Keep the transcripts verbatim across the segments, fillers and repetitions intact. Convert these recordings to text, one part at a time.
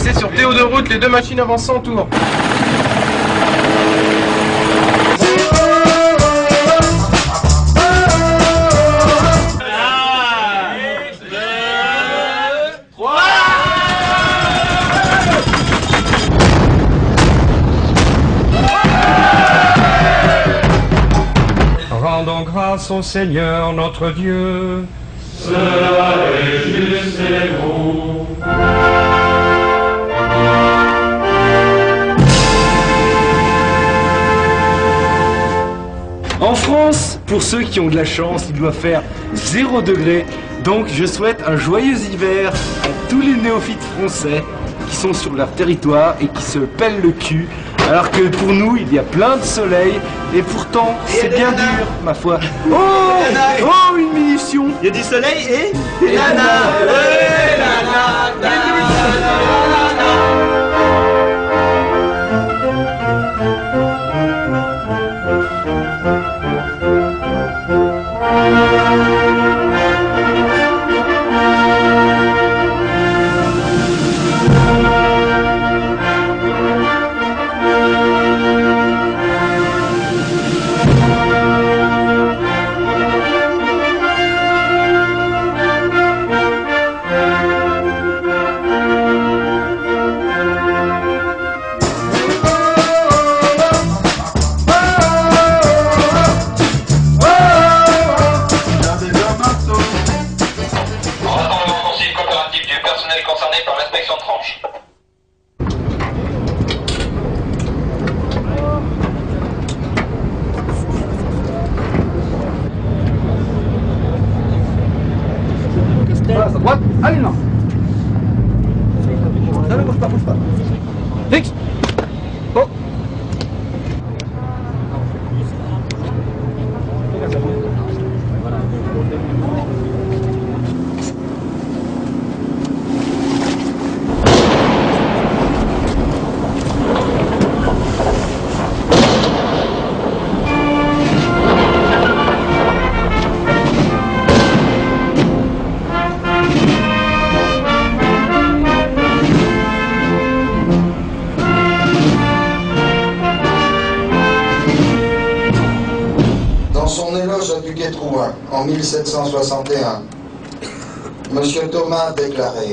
passer sur T O de route, les deux machines avancent sans tour. Rendons grâce au Seigneur notre Dieu. Cela est juste et beau. En France, pour ceux qui ont de la chance, il doit faire zéro degré. Donc je souhaite un joyeux hiver à tous les néophytes français qui sont sur leur territoire et qui se pèlent le cul. Alors que pour nous, il y a plein de soleil et pourtant, c'est bien dur, ma foi. Oh, oh, une munition. Il y a du soleil et... Des nanas. À droite, allez non. Non, ne bouge pas, bouge pas. Fixe. Oh. Trouin, en mille sept cent soixante et un, Monsieur Thomas a déclaré: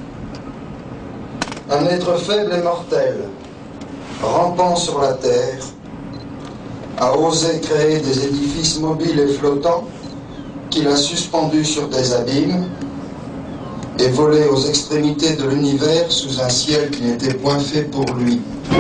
un être faible et mortel, rampant sur la terre, a osé créer des édifices mobiles et flottants qu'il a suspendus sur des abîmes et volé aux extrémités de l'univers sous un ciel qui n'était point fait pour lui.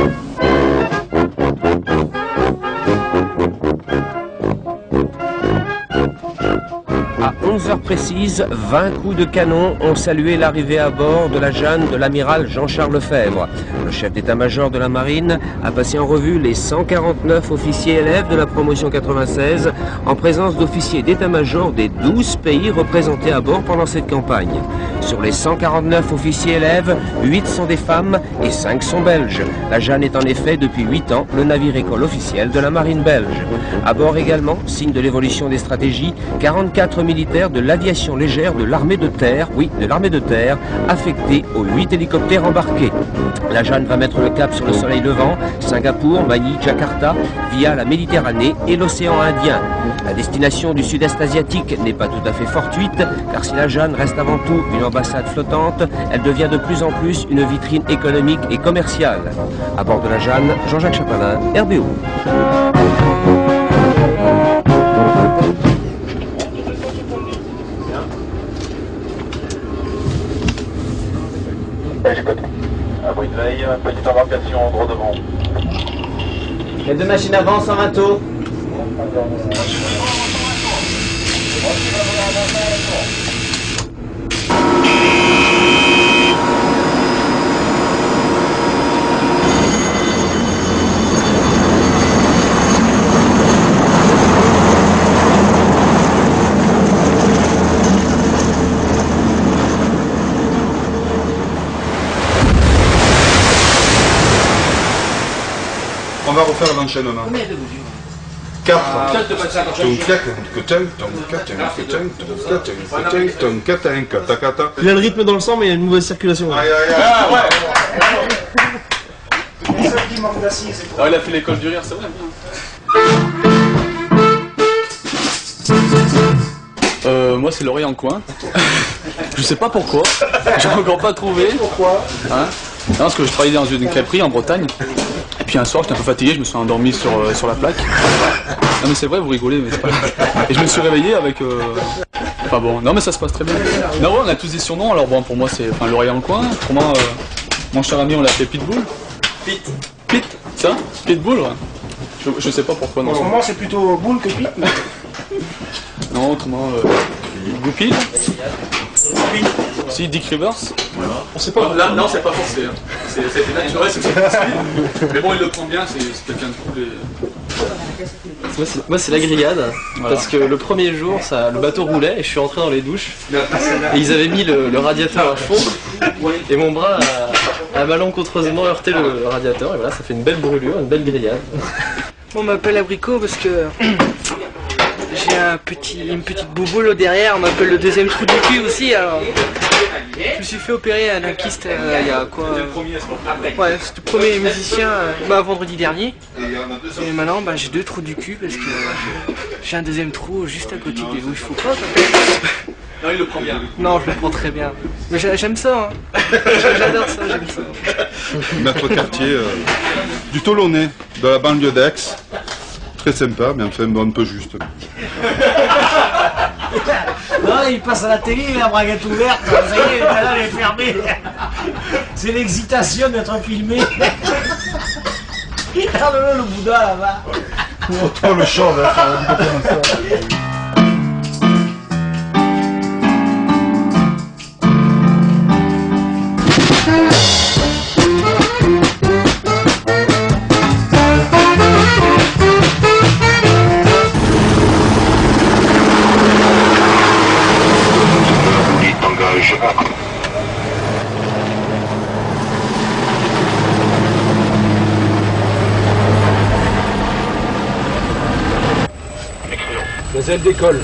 À onze heures précises, vingt coups de canon ont salué l'arrivée à bord de la Jeanne de l'amiral Jean-Charles Lefebvre. Le chef d'état-major de la marine a passé en revue les cent quarante-neuf officiers élèves de la promotion quatre-vingt-seize en présence d'officiers d'état-major des douze pays représentés à bord pendant cette campagne. Sur les cent quarante-neuf officiers élèves, huit sont des femmes et cinq sont belges. La Jeanne est en effet depuis huit ans le navire-école officiel de la marine belge. À bord également, signe de l'évolution des stratégies, quarante-quatre militaires de l'aviation légère de l'armée de terre, oui, de l'armée de terre, affectés aux huit hélicoptères embarqués. La Jeanne va mettre le cap sur le soleil levant, Singapour, Manille, Jakarta, via la Méditerranée et l'océan Indien. La destination du sud-est asiatique n'est pas tout à fait fortuite, car si la Jeanne reste avant tout une ambassade flottante, elle devient de plus en plus une vitrine économique et commerciale. À bord de la Jeanne, Jean-Jacques Chapelin, R B O. J'écoute. Abri de veille, petite embarcation, gros devant. Les deux machines avancent en vingt tours. On va refaire l'enchaînement. Combien de mesures? quatre. Il a le rythme dans le sang, mais il a une mauvaise circulation. Ah ouais. Ah, il a fait l'école du rire, c'est vrai. Euh, moi c'est l'oreille en coin. Je sais pas pourquoi. J'ai encore pas trouvé. Pourquoi hein? Non, parce que je travaillais dans une crêperie en Bretagne. Et puis un soir, j'étais un peu fatigué, je me suis endormi sur, euh, sur la plaque. Non mais c'est vrai, vous rigolez, mais c'est pas grave. Et je me suis réveillé avec... Euh... Enfin bon, non mais ça se passe très bien. Non ouais, on a tous des surnoms, alors bon, pour moi c'est enfin, l'oreille en coin. Pour moi, euh, mon cher ami, on l'a fait Pitbull. Pit. Pit, ça Pitbull, ouais. Je, je sais pas pourquoi, non. En ce moment, c'est plutôt Bull que Pit. Mais... Non, autrement, euh, Goupil. Si, Dick Rivers. Voilà. On sait pas. Là, non, c'est pas forcé. Hein. C'était naturel, c'est forcé. Mais bon, il le prend bien, c'est quelqu'un de cool. Et... Moi, c'est la grillade. Voilà. Parce que le premier jour, ça, le bateau roulait et je suis rentré dans les douches. Et ils avaient mis le, le radiateur à fond. Et mon bras a, a malencontreusement heurté le, le radiateur. Et voilà, ça fait une belle brûlure, une belle grillade. On m'appelle Abricot parce que j'ai un petit, une petite bouboule au derrière. On m'appelle le deuxième trou du cul aussi. Alors, je me suis fait opérer à un kyste euh, il y a quoi euh, ouais, c'est le premier musicien euh, bah, vendredi dernier. Et maintenant, bah, j'ai deux trous du cul parce que euh, j'ai un deuxième trou juste à côté de où il faut pas. Non, il le prend bien. Non, je le prends très bien. Mais j'aime ça. Hein. J'adore ça, j'aime ça. Notre quartier euh, du Tolonnais, de la banlieue d'Aix. Très sympa, mais enfin bon, un peu juste. Non, il passe à la télé, la braguette ouverte, ça y est, là, elle est fermée. C'est l'excitation d'être filmé. Regarde-le, le Bouddha là-bas. Oh, le chant, là, ça va comme ça. Les ailes décollent.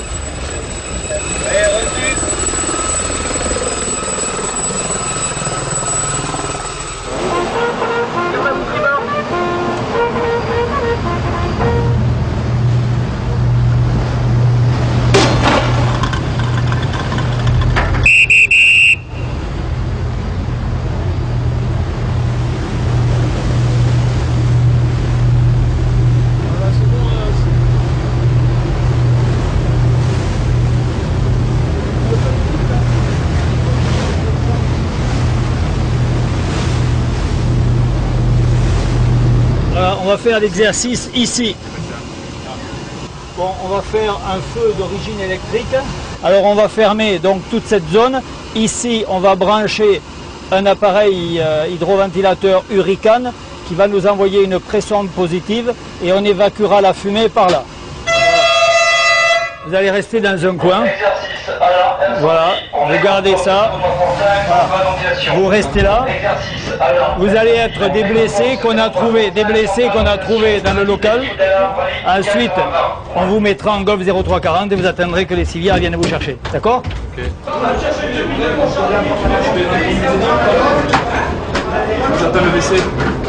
On va faire l'exercice ici. Bon, on va faire un feu d'origine électrique. Alors on va fermer donc toute cette zone. Ici, on va brancher un appareil euh, hydroventilateur Hurricane qui va nous envoyer une pression positive et on évacuera la fumée par là. Vous allez rester dans un coin. Voilà, regardez ça. Voilà. Vous restez là. Vous allez être des blessés qu'on a trouvés, des blessés qu'on a trouvés dans le local. Ensuite, on vous mettra en golf zéro trois quarante et vous attendrez que les civières viennent vous chercher. D'accord? Ok. J'attends le W C.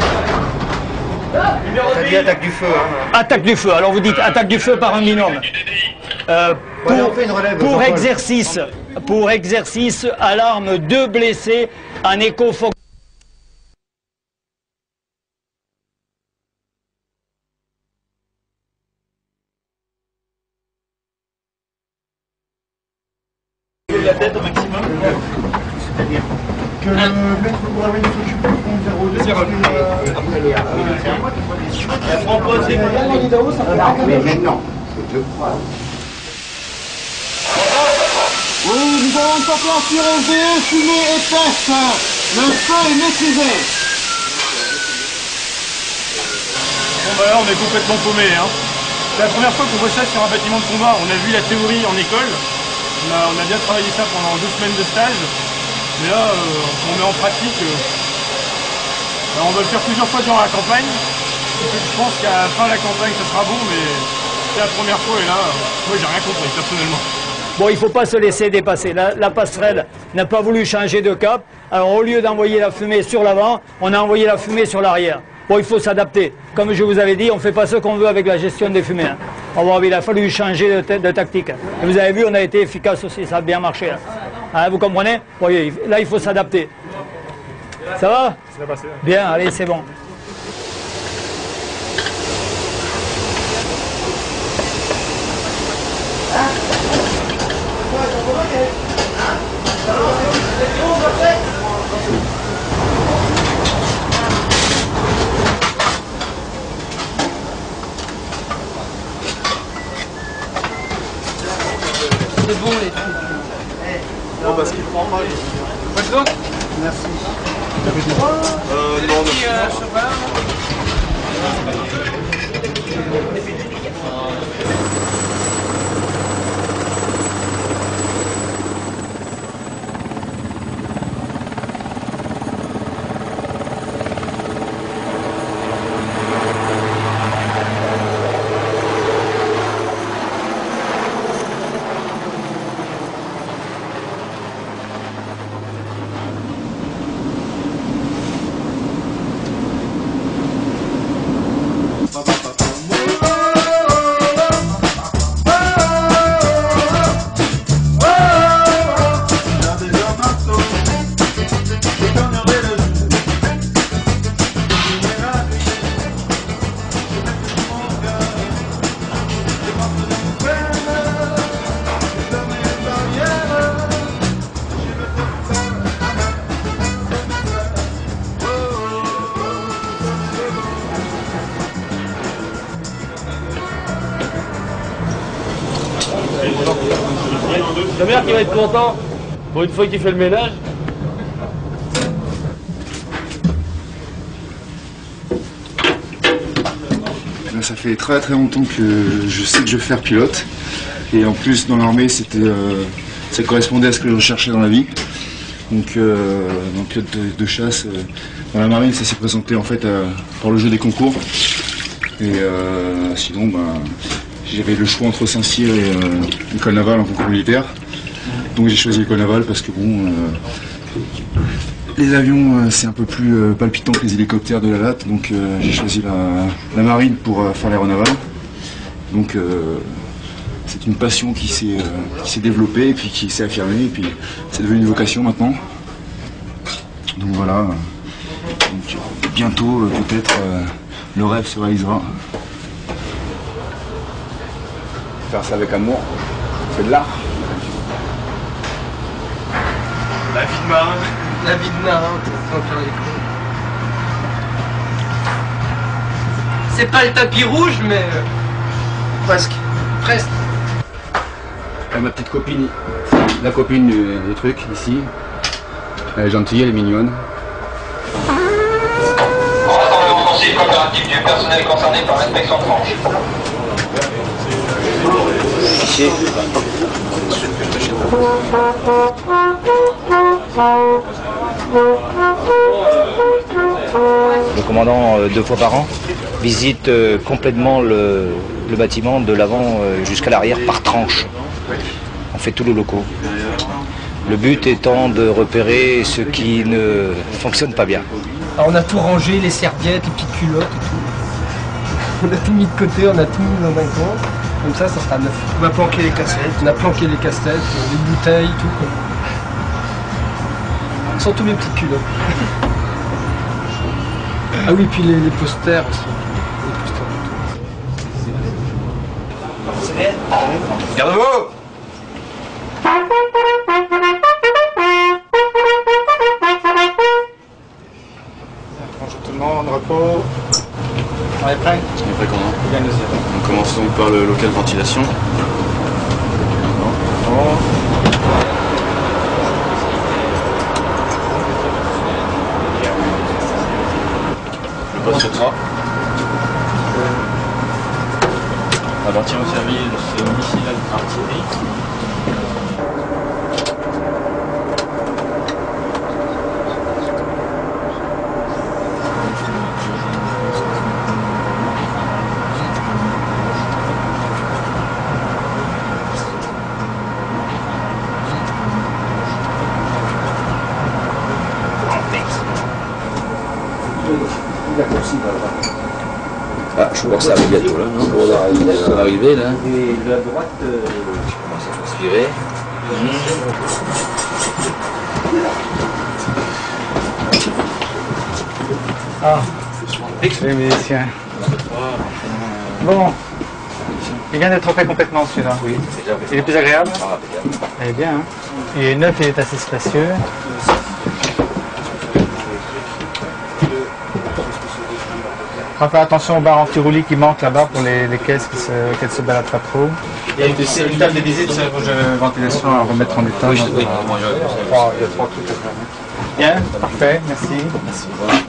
T'as dit attaque du feu. Hein. Attaque du feu. Alors vous dites attaque du feu par un binôme. Euh, pour, pour exercice, pour exercice, alarme deux blessés en éco-focus. La tête au maximum. C'est-à-dire que le maître Bourraoui ne s'occupe pas du zéro deux. C'est la framboise des mais maintenant, je crois. Oui, nous avons une température élevée, fumée épaisse. Le feu est maîtrisé. Bon bah là on est complètement paumé. Hein. C'est la première fois qu'on voit ça sur un bâtiment de combat. On a vu la théorie en école. On a, on a bien travaillé ça pendant deux semaines de stage. Mais là, euh, on met en pratique. Euh, alors on va le faire plusieurs fois durant la campagne. Je pense qu'à la fin de la campagne, ça sera bon, mais C'est la première fois et là, moi j'ai rien compris personnellement. Bon, il ne faut pas se laisser dépasser. La, la passerelle n'a pas voulu changer de cap. Alors au lieu d'envoyer la fumée sur l'avant, on a envoyé la fumée sur l'arrière. Bon, il faut s'adapter. Comme je vous avais dit, on ne fait pas ce qu'on veut avec la gestion des fumées. Hein. Bon, il a fallu changer de, de tactique. Et vous avez vu, on a été efficace aussi, ça a bien marché. Hein. Hein, vous comprenez? Oui, là, il faut s'adapter. Ça va? Ça va passer. Bien, allez, c'est bon. C'est bon les trucs. Non, parce qu'il prend pas. Maintenant Merci. Euh, non, non. Ta mère qui va être content pour une fois qu'il fait le ménage. Ça fait très très longtemps que je sais que je veux faire pilote. Et en plus dans l'armée c'était, euh, ça correspondait à ce que je recherchais dans la vie. Donc euh, dans le pilote de, de chasse, euh, dans la marine ça s'est présenté en fait euh, par le jeu des concours. Et euh, sinon bah, j'avais le choix entre Saint-Cyr et euh, l'école navale en concours militaire. Donc j'ai choisi l'école navale parce que bon, euh, les avions euh, c'est un peu plus euh, palpitant que les hélicoptères de la latte, donc euh, j'ai choisi la, la marine pour euh, faire l'aéronaval. Donc euh, c'est une passion qui s'est euh, qui s'est développée et puis qui s'est affirmée et puis c'est devenu une vocation maintenant. Donc voilà. Donc, euh, bientôt euh, peut-être euh, le rêve se réalisera. Faire ça avec amour, c'est de l'art. La vie de marin. La vie de marin, sans faire les cons. C'est pas le tapis rouge, mais... euh, presque. Presque. Euh, ma petite copine, la copine du, du truc, ici. Elle est gentille, elle est mignonne. Rassemblement massif coopératif du personnel concerné par l'inspection de franche. Fichier. Le commandant, euh, deux fois par an, visite euh, complètement le, le bâtiment de l'avant euh, jusqu'à l'arrière par tranche. On fait tous les locaux. Le but étant de repérer ce qui ne fonctionne pas bien. Alors on a tout rangé, les serviettes, les petites culottes et tout. On a tout mis de côté, on a tout mis dans un coin. Comme ça, ça sera neuf. On a planqué les cassettes. On a planqué les cassettes, les bouteilles, tout. Quoi. Surtout mes petites culottes. Ah oui, puis les, les posters aussi. Les posters. Garde-vous! Bonjour tout le monde, repos. On est prêt? On est prêt comment? On commence donc par le local ventilation. Le poste trois. Appartient au service missile artillerie. crois que ça arrive bientôt là, non? On arrive, ça va arriver là. Et la droite, euh, je commence à transpirer. Ah, les musiciens. Bon, il vient d'être fait complètement celui-là. Oui, il est plus agréable. Ah, il est bien. Hein. Il est neuf, il est assez spacieux. On va faire attention aux barres anti-roulis qui manquent là-bas pour les, les caisses qui se, qu'elles se baladent pas trop. Il y a une, une table de visite sur la ventilation à remettre en état. Oui, je, oui. Bon, il y a trois trucs à faire. Bien, parfait, merci. Merci.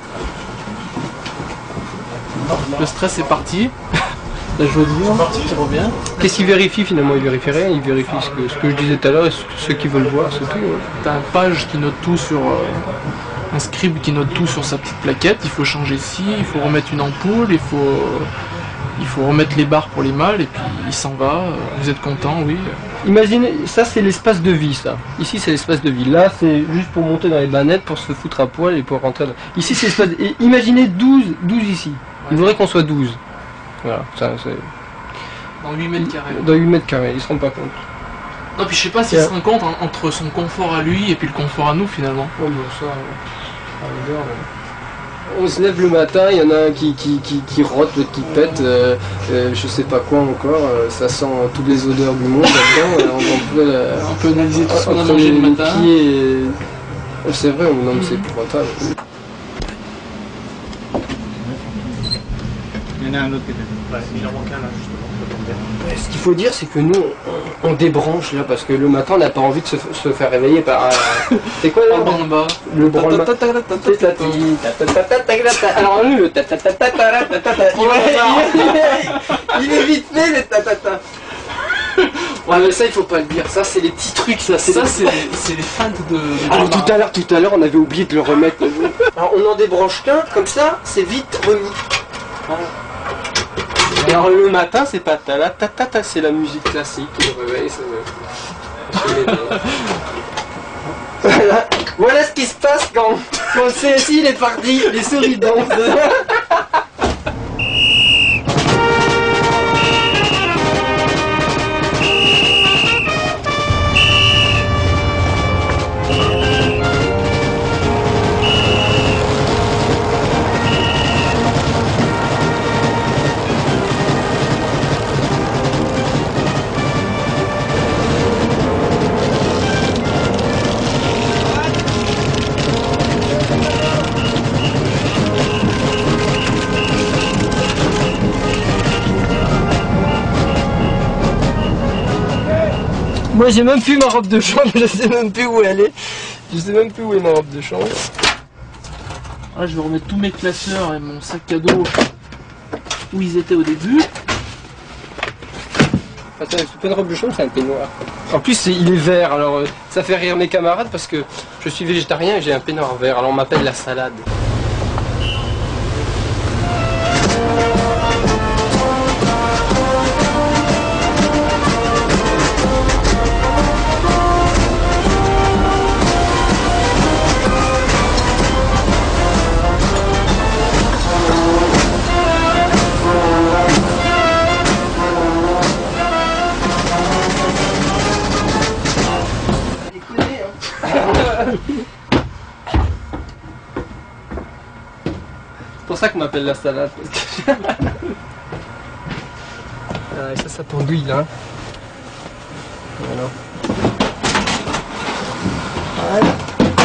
Le stress est parti. La joie de vivre qui revient. Qu'est-ce qu'il vérifie finalement? Il vérifie rien, il vérifie ce que, ce que je disais tout à l'heure et ce, ceux qui veulent voir, c'est tout. T'as un page qui note tout sur. Euh, un scribe qui note tout sur sa petite plaquette. Il faut changer ci, il faut remettre une ampoule, il faut. Euh, il faut remettre les barres pour les mâles et puis il s'en va. Euh, vous êtes content, oui. Imaginez, ça c'est l'espace de vie, ça. Ici c'est l'espace de vie. Là c'est juste pour monter dans les bannettes, pour se foutre à poil et pour rentrer. Dans... Ici c'est l'espace. De... Imaginez douze, douze ici. Il faudrait qu'on soit douze. Voilà, ça c'est. Dans huit mètres carrés. Dans huit mètres carrés, ils se rendent pas compte. Non, puis je sais pas s'il se rend compte hein, entre son confort à lui et puis le confort à nous finalement. Oh, bon, ça. Euh... On se lève le matin, il y en a un qui, qui, qui, qui rote, l'autre qui pète, euh, euh, je sais pas quoi encore, euh, ça sent toutes les odeurs du monde là-dedans. on, on, peut, euh, on peut analyser tout ce qu'on a mangé le matin. Et... C'est vrai, non, mais c'est épouvantable. Il y en a un autre qui était. Ouais, il en manque un là justement. Ce qu'il faut dire, c'est que nous, on, on débranche là, parce que le matin, on n'a pas envie de se, se faire réveiller par. Euh, c'est quoi là? Le branle-bas. Alors nous, le il est vite fait, le tatata. Ouais, mais ça, il faut pas le dire. Ça, c'est les petits trucs, ça. Ça, c'est les feintes de. Alors tout à l'heure, tout à l'heure, on avait oublié de le remettre. Alors on en débranche qu'un, comme ça, c'est vite remis. Voilà. Et alors le matin, c'est pas ta la ta ta ta, c'est la musique classique qui le réveille. Voilà. Voilà ce qui se passe quand, quand le C S I il est parti, les souris dansent. Moi j'ai même plus ma robe de chambre, je sais même plus où elle est. Je sais même plus où est ma robe de chambre. Ah, je vais remettre tous mes classeurs et mon sac à dos où ils étaient au début. Attends, c'est pas une robe de chambre, c'est un peignoir. En plus il est vert, alors euh, ça fait rire mes camarades parce que je suis végétarien et j'ai un peignoir vert, alors on m'appelle la salade. C'est pour ça qu'on m'appelle la salade. Parce que... ah, et ça, ça pendouille là. Voilà. Voilà.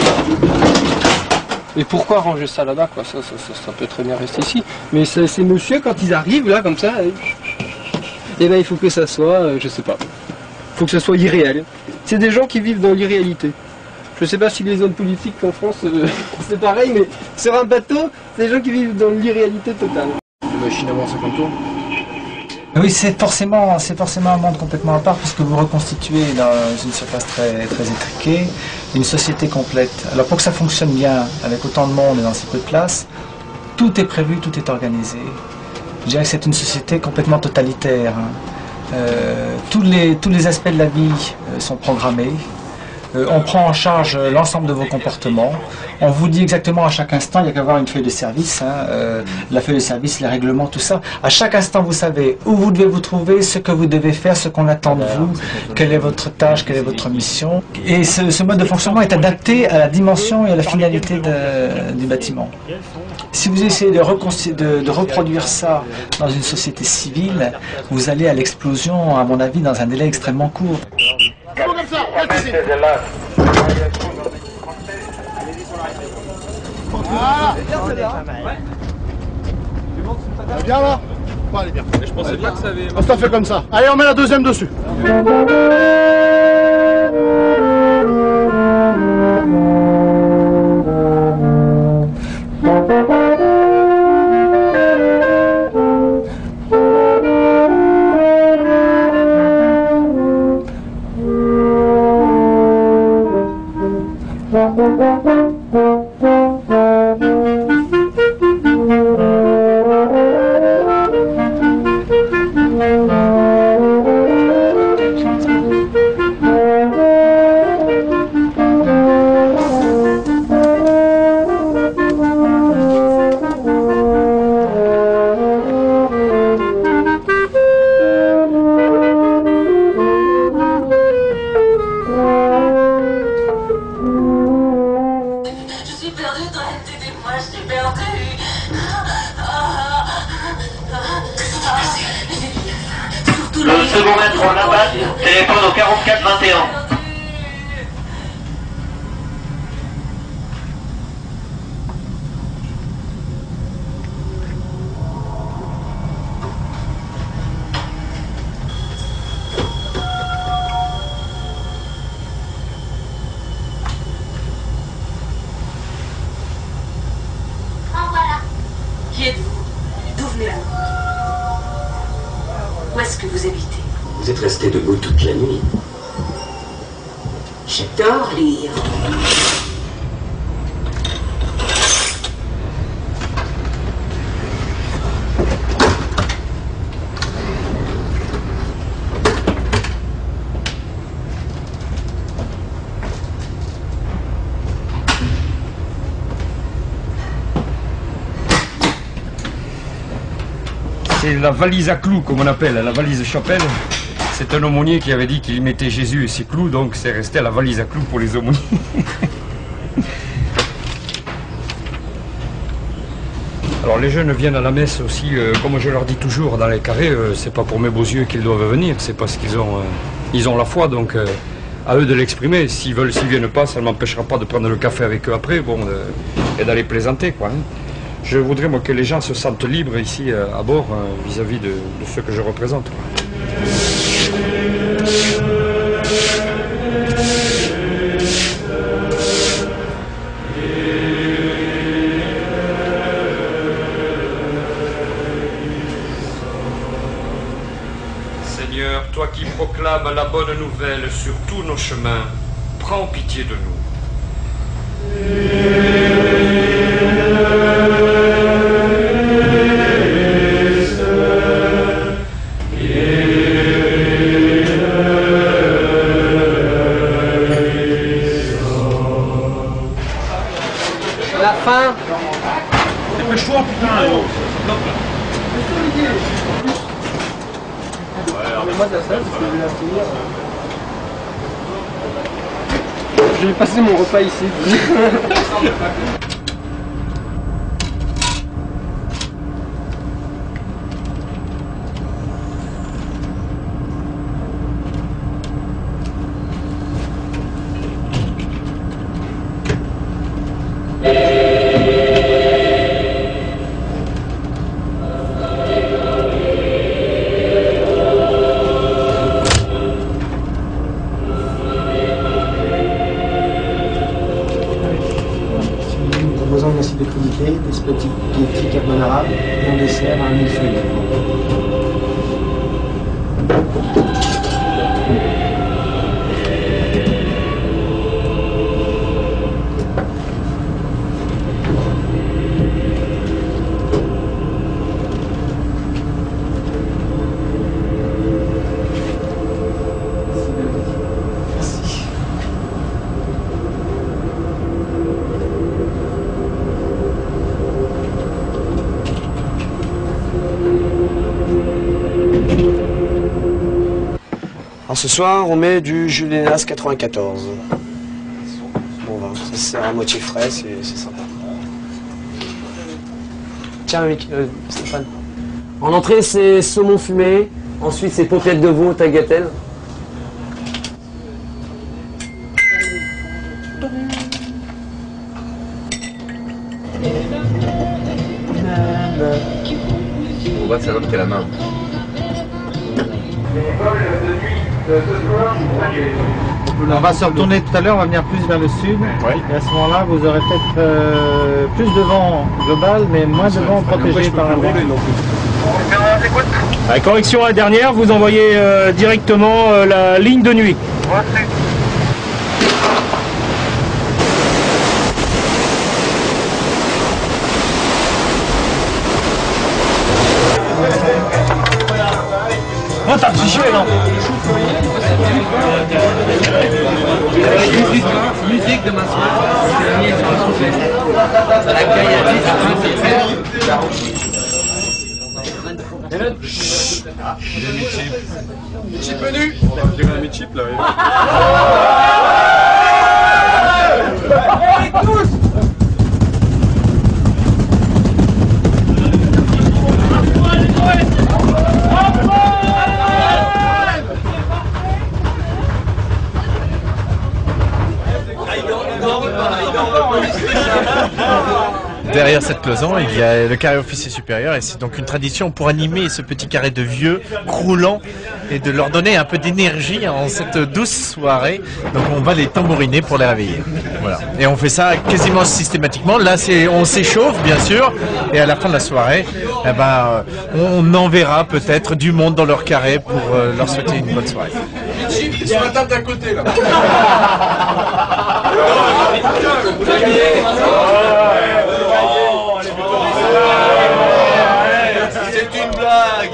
Et pourquoi ranger ça là-bas quoi, ça, ça, ça, ça peut très bien rester ici. Mais c'est monsieur, quand ils arrivent là, comme ça, et, et ben il faut que ça soit, euh, je sais pas, faut que ça soit irréel. C'est des gens qui vivent dans l'irréalité. Je sais pas si les hommes politiques en France, euh, c'est pareil, mais sur un bateau, c'est des gens qui vivent dans l'irréalité totale. La machine avant cinquante tours. Oui, c'est forcément, c'est forcément un monde complètement à part puisque vous reconstituez dans une surface très, très étriquée une société complète. Alors pour que ça fonctionne bien, avec autant de monde et dans si peu de place, tout est prévu, tout est organisé. Je dirais que c'est une société complètement totalitaire. Euh, tous les, tous les aspects de la vie euh, sont programmés. Euh, on prend en charge l'ensemble de vos comportements. On vous dit exactement à chaque instant, il n'y a qu'à avoir une feuille de service, hein, euh, la feuille de service, les règlements, tout ça. À chaque instant, vous savez où vous devez vous trouver, ce que vous devez faire, ce qu'on attend de vous, quelle est votre tâche, quelle est votre mission. Et ce, ce mode de fonctionnement est adapté à la dimension et à la finalité de, du bâtiment. Si vous essayez de, de, de reproduire ça dans une société civile, vous allez à l'explosion, à mon avis, dans un délai extrêmement court. Comme ça, voilà. Elle est bien là? Bon, elle est bien. Je pensais pas que ça avait... On se fait comme ça. Allez, on met la deuxième dessus. Le second maître en impasse, téléphone au quarante-quatre vingt et un. Qui êtes-vous? D'où venez-vous? Où est-ce que vous habitez? Vous êtes resté debout toute la nuit. J'adore lire. C'est la valise à clous, comme on appelle, la valise chapelle. C'est un aumônier qui avait dit qu'il y mettait Jésus et ses clous, donc c'est resté à la valise à clous pour les aumôniers. Alors les jeunes viennent à la messe aussi, euh, comme je leur dis toujours dans les carrés, euh, c'est pas pour mes beaux yeux qu'ils doivent venir, c'est parce qu'ils ont, euh, ils ont la foi, donc euh, à eux de l'exprimer. S'ils veulent, s'ils viennent pas, ça ne m'empêchera pas de prendre le café avec eux après, bon, euh, et d'aller plaisanter, quoi. Hein. Je voudrais moi que les gens se sentent libres ici euh, à bord vis-à-vis euh, -vis de, de ceux que je représente. Quoi. Seigneur, toi qui proclames la bonne nouvelle sur tous nos chemins, prends pitié de nous. La fin. Dépêche-toi, putain. Moi de la salle, parce que je vais la finir. Je vais passer mon repas ici. Proposant une assiette de crudité, des spaghettis carbonara et un dessert à un millefeuille. ce soir, on met du Julenas quatre-vingt-quatorze. Bon vin, ça sert à moitié frais, c'est sympa. Tiens, euh, Stéphane. En entrée, c'est saumon fumé. Ensuite, c'est paupiètes de veau, tagliatelle. On voit que c'est un homme qui a la main. On va se retourner tout à l'heure, on va venir plus vers le sud. Et à ce moment-là, vous aurez peut-être euh, plus de vent global, mais moins de vent protégé par la mer. La correction à la dernière, vous envoyez euh, directement euh, la ligne de nuit. Oh, t'as triché, non? Musique demain soir. L'accueil à dix heures. Chip nu. J'ai gagné mes chips là. Derrière cette cloison, il y a le carré officier supérieur et c'est donc une tradition pour animer ce petit carré de vieux croulant et de leur donner un peu d'énergie en cette douce soirée. Donc on va les tambouriner pour les réveiller. Voilà. Et on fait ça quasiment systématiquement. Là, c'est, on s'échauffe bien sûr et à la fin de la soirée, eh ben, on enverra peut-être du monde dans leur carré pour euh, leur souhaiter une bonne soirée. Chip sur la table d'à côté là. C'est une blague.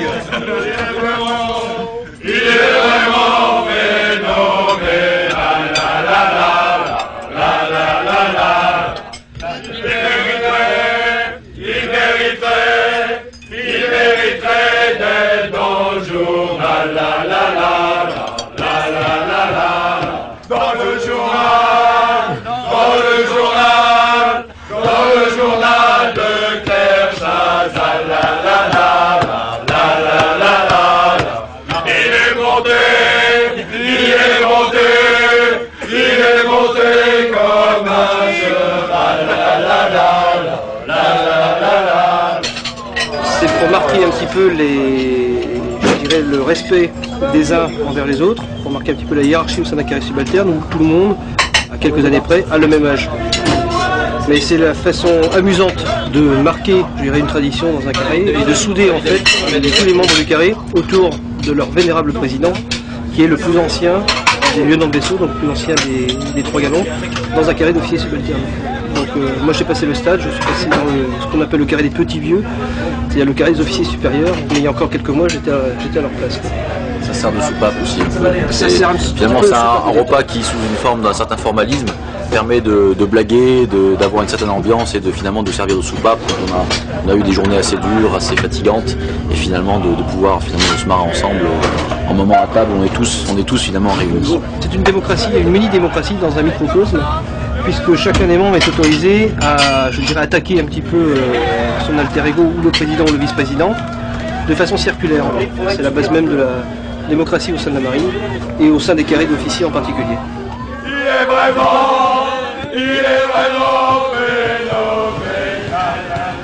Il est vraiment phénoménal. La la la la la la la. Il mériterait, il mériterait, il mériterait d'être dans le journal. La la la la la la la. Dans le journal, dans le journal, dans le journal de Claire Chazal. La la la la la la la. Il est monté, il est monté, il est monté comme un cheval. La la la la la la la. C'est pour marquer un petit peu les, je dirais, le respect des uns envers les autres, pour marquer un petit peu la hiérarchie au sein d'un carré subalterne où tout le monde, à quelques années près, a le même âge. Mais c'est la façon amusante de marquer, je dirais, une tradition dans un carré et de souder en fait tous les membres du carré autour de leur vénérable président, qui est le plus ancien des lieutenants de vaisseau, donc le plus ancien des, des trois galons, dans un carré d'officiers subalternes. Donc euh, moi j'ai passé le stade, je suis passé dans le, ce qu'on appelle le carré des petits vieux, c'est-à-dire le carré des officiers supérieurs, mais il y a encore quelques mois j'étais à, j'étais à leur place. Ça sert de soupape aussi. Ça sert un petit Finalement, peu, c'est un, soupape. un repas qui, sous une forme d'un certain formalisme, permet de, de blaguer, de- d'avoir une certaine ambiance et de finalement de servir de soupape quand on a, on a eu des journées assez dures, assez fatigantes, et finalement de, de pouvoir finalement se marrer ensemble euh, en moment à table. On est tous, on est tous finalement réunis. C'est une démocratie, une mini-démocratie dans un microcosme, puisque chacun des membres est autorisé à, je dirais, attaquer un petit peu euh, son alter ego ou le président ou le vice-président de façon circulaire. C'est la base même de la démocratie au sein de la marine et au sein des carrés d'officiers en particulier. Il est vraiment, il est vraiment phénoménal.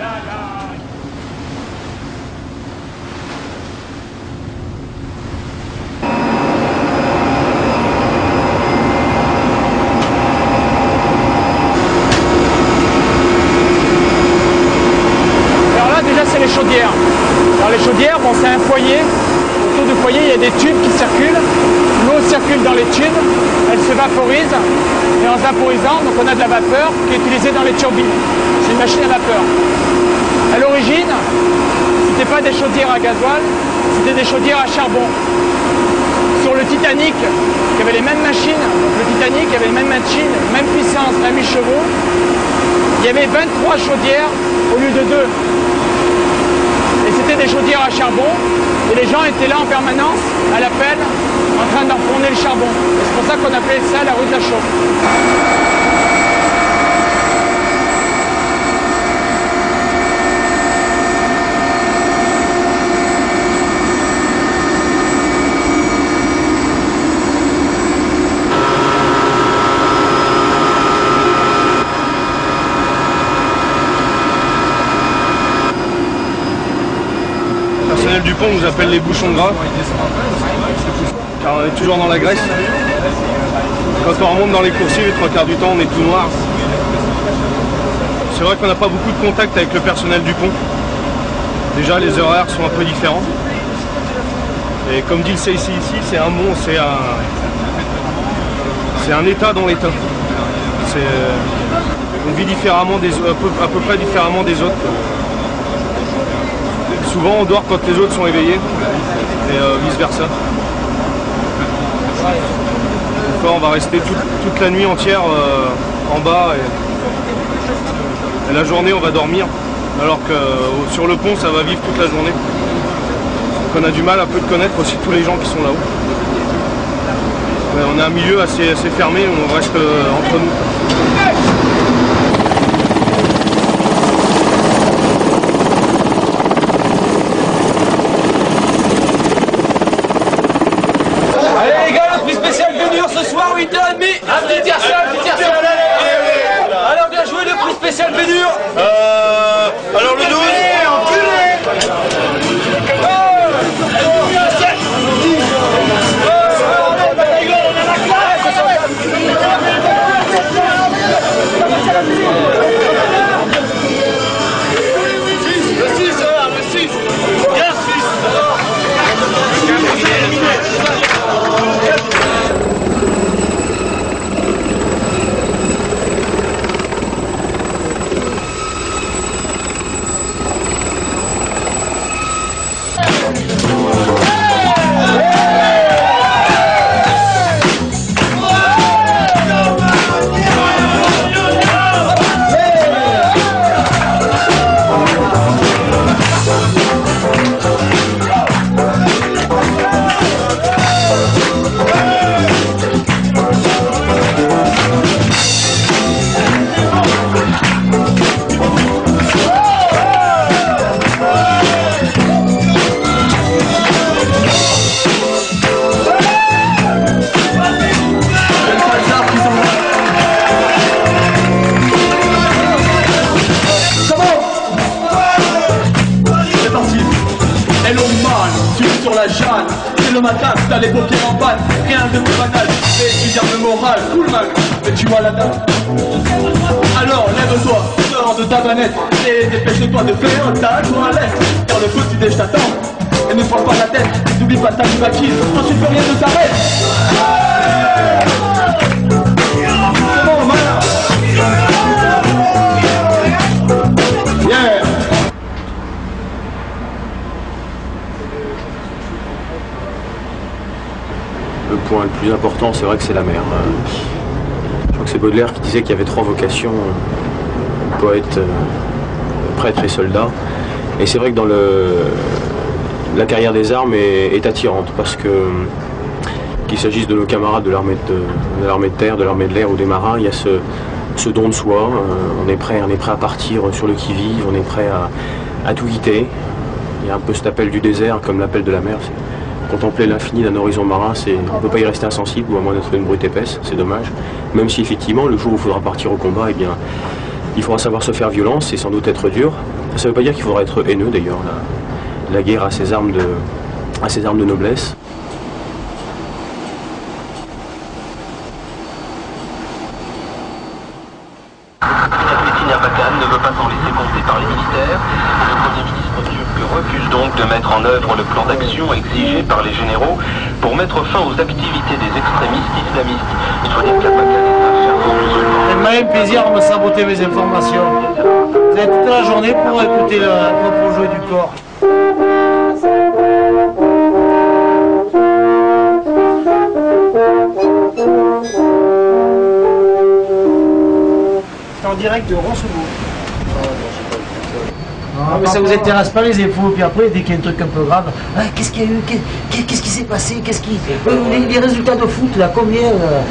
Alors là, déjà, c'est les chaudières. Alors les chaudières, bon, c'est un foyer. Autour du foyer, il y a des tubes qui circulent. L'eau circule dans les tubes, elle se vaporise. Et en se vaporisant, donc on a de la vapeur qui est utilisée dans les turbines. C'est une machine à vapeur. À l'origine, c'était pas des chaudières à gasoil, c'était des chaudières à charbon. Sur le Titanic, qui avait les mêmes machines, donc le Titanic avait les mêmes machines, même puissance, vingt mille chevaux, il y avait vingt-trois chaudières au lieu de deux. Et c'était des chaudières à charbon et les gens étaient là en permanence à la pelle en train d'enfourner le charbon. C'est pour ça qu'on appelait ça la rue de la Chaux. Le personnel du pont nous appelle les bouchons gras, car on est toujours dans la graisse. Quand on remonte dans les coursiers, les trois quarts du temps, on est tout noir. C'est vrai qu'on n'a pas beaucoup de contact avec le personnel du pont. Déjà, les horaires sont un peu différents. Et comme dit le C I C ici, c'est un mont, c'est un, c'est un état dans l'état. On vit différemment des, à, peu, à peu près différemment des autres. Souvent on dort quand les autres sont éveillés et euh, vice versa. Des fois on va rester toute, toute la nuit entière euh, en bas et, et la journée on va dormir alors que euh, sur le pont ça va vivre toute la journée. Donc on a du mal un peu de connaître aussi tous les gens qui sont là-haut. On a un milieu assez, assez fermé où on reste euh, entre nous. Ce soir, huit heures trente, un petit tiercé, un petit tiercé. Alors, bien joué, le prix spécial Bénur. Euh, alors le douze. Le six, le six. Bien six. Le matin, t'as les paupières en panne, rien de plus banal, mais tu gardes le moral, cool man, mais tu vois la dame. Alors lève-toi, sors de ta manette, et dépêche-toi de faire ta toilette, car le petit déj t'attend, et ne prends pas la tête, n'oublie pas ta acquise, ensuite plus rien ne s'arrête. C'est bon, malin. Yeah. Le point le plus important, c'est vrai que c'est la mer. Je crois que c'est Baudelaire qui disait qu'il y avait trois vocations, poète, prêtre et soldat. Et c'est vrai que dans le, la carrière des armes est, est attirante, parce que qu'il s'agisse de nos camarades de l'armée de, de l'armée de terre, de l'armée de l'air ou des marins, il y a ce, ce don de soi. On est prêt, on est prêt à partir sur le qui-vive, on est prêt à, à tout quitter. Il y a un peu cet appel du désert, comme l'appel de la mer. Contempler l'infini d'un horizon marin, c'est, on ne peut pas y rester insensible, ou à moins d'être une brute épaisse, c'est dommage. Même si effectivement, le jour où il faudra partir au combat, eh bien, il faudra savoir se faire violence et sans doute être dur. Ça ne veut pas dire qu'il faudra être haineux d'ailleurs. La, la guerre a ses armes de, a ses armes de noblesse. Ne veut pas s'en laisser compter par les militaires. Le Premier ministre turc refuse donc de mettre en œuvre le plan d'action exigé par les généraux pour mettre fin aux activités des extrémistes islamistes. Il faut dire qu'Erbakan est un fervent musulman. C'est même plaisir de me saboter mes informations. Vous avez toute la journée pour écouter le propre jeu du corps. C'est en direct de Roncevaux. Ah, mais ça vous intéresse pas les infos, puis après, dès qu'il y a un truc un peu grave, ah, qu'est-ce qu'il y a eu, qu'est- qu'est-ce qui s'est passé, qu'est-ce qui... Euh, les, les résultats de foot, là, combien euh...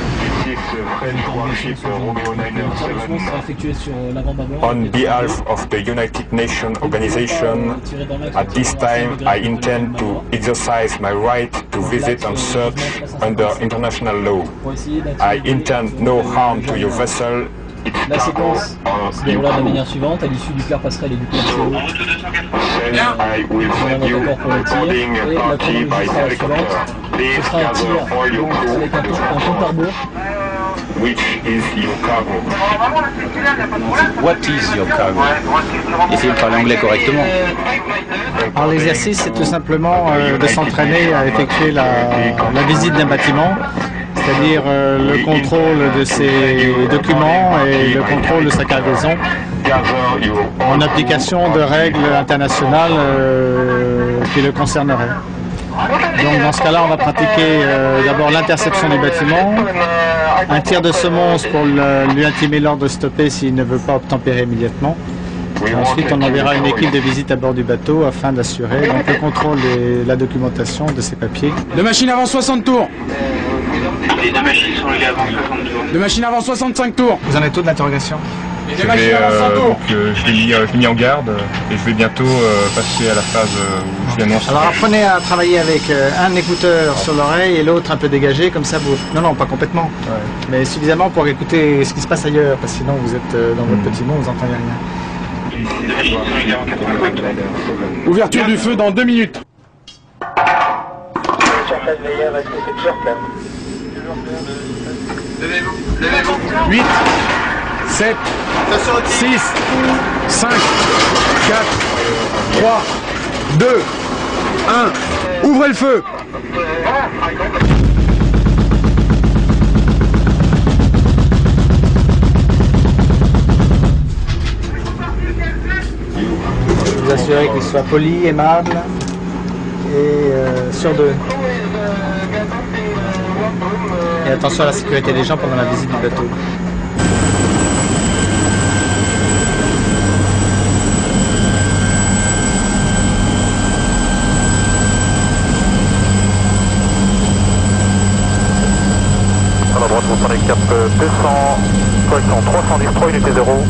On behalf of the United Nations Organization, at this time I intend to exercise my right to visit and search under international law. I intend no harm to your vessel. La séquence se déroulera de la manière suivante, à l'issue du clair passerelle et du clair C O. I will send you recording a party by helicopter. Please gather all your crew avec un, un compte à rebours. which is your cargo. What is your cargo? Essayez de parler anglais correctement. Alors l'exercice, c'est tout simplement euh, de s'entraîner à effectuer la, la visite d'un bâtiment, c'est-à-dire euh, le contrôle de ses documents et le contrôle de sa cargaison, en application de règles internationales euh, qui le concerneraient. Donc dans ce cas-là, on va pratiquer euh, d'abord l'interception du bâtiment, un tir de semonce pour le, lui intimer l'ordre de stopper s'il ne veut pas obtempérer immédiatement. Et ensuite, on enverra une équipe de visite à bord du bateau afin d'assurer donc, le contrôle et la documentation de ses papiers. Deux machines avant soixante tours. Les deux machines sont levées avant soixante tours. Deux machines avant soixante-cinq tours. Vous en êtes où de l'interrogation? Je vais, euh, donc, euh, je l'ai mis, euh, je l'ai mis en garde et je vais bientôt euh, passer à la phase euh, où je l'annonce. Alors apprenez à travailler avec euh, un écouteur sur l'oreille et l'autre un peu dégagé, comme ça vous... Non, non, pas complètement, ouais. Mais suffisamment pour écouter ce qui se passe ailleurs, parce que sinon vous êtes euh, dans votre petit monde, vous n'entendez rien. Ouverture du feu dans deux minutes. huit, sept, six, cinq, quatre, trois, deux, un. Ouvrez le feu. Vous assurez qu'il soit poli, aimable et euh, sur deux. Et attention à la sécurité des gens pendant la visite du bateau. À la droite, vous prenez cap deux cents, correction trois cent dix, trois unité zéro.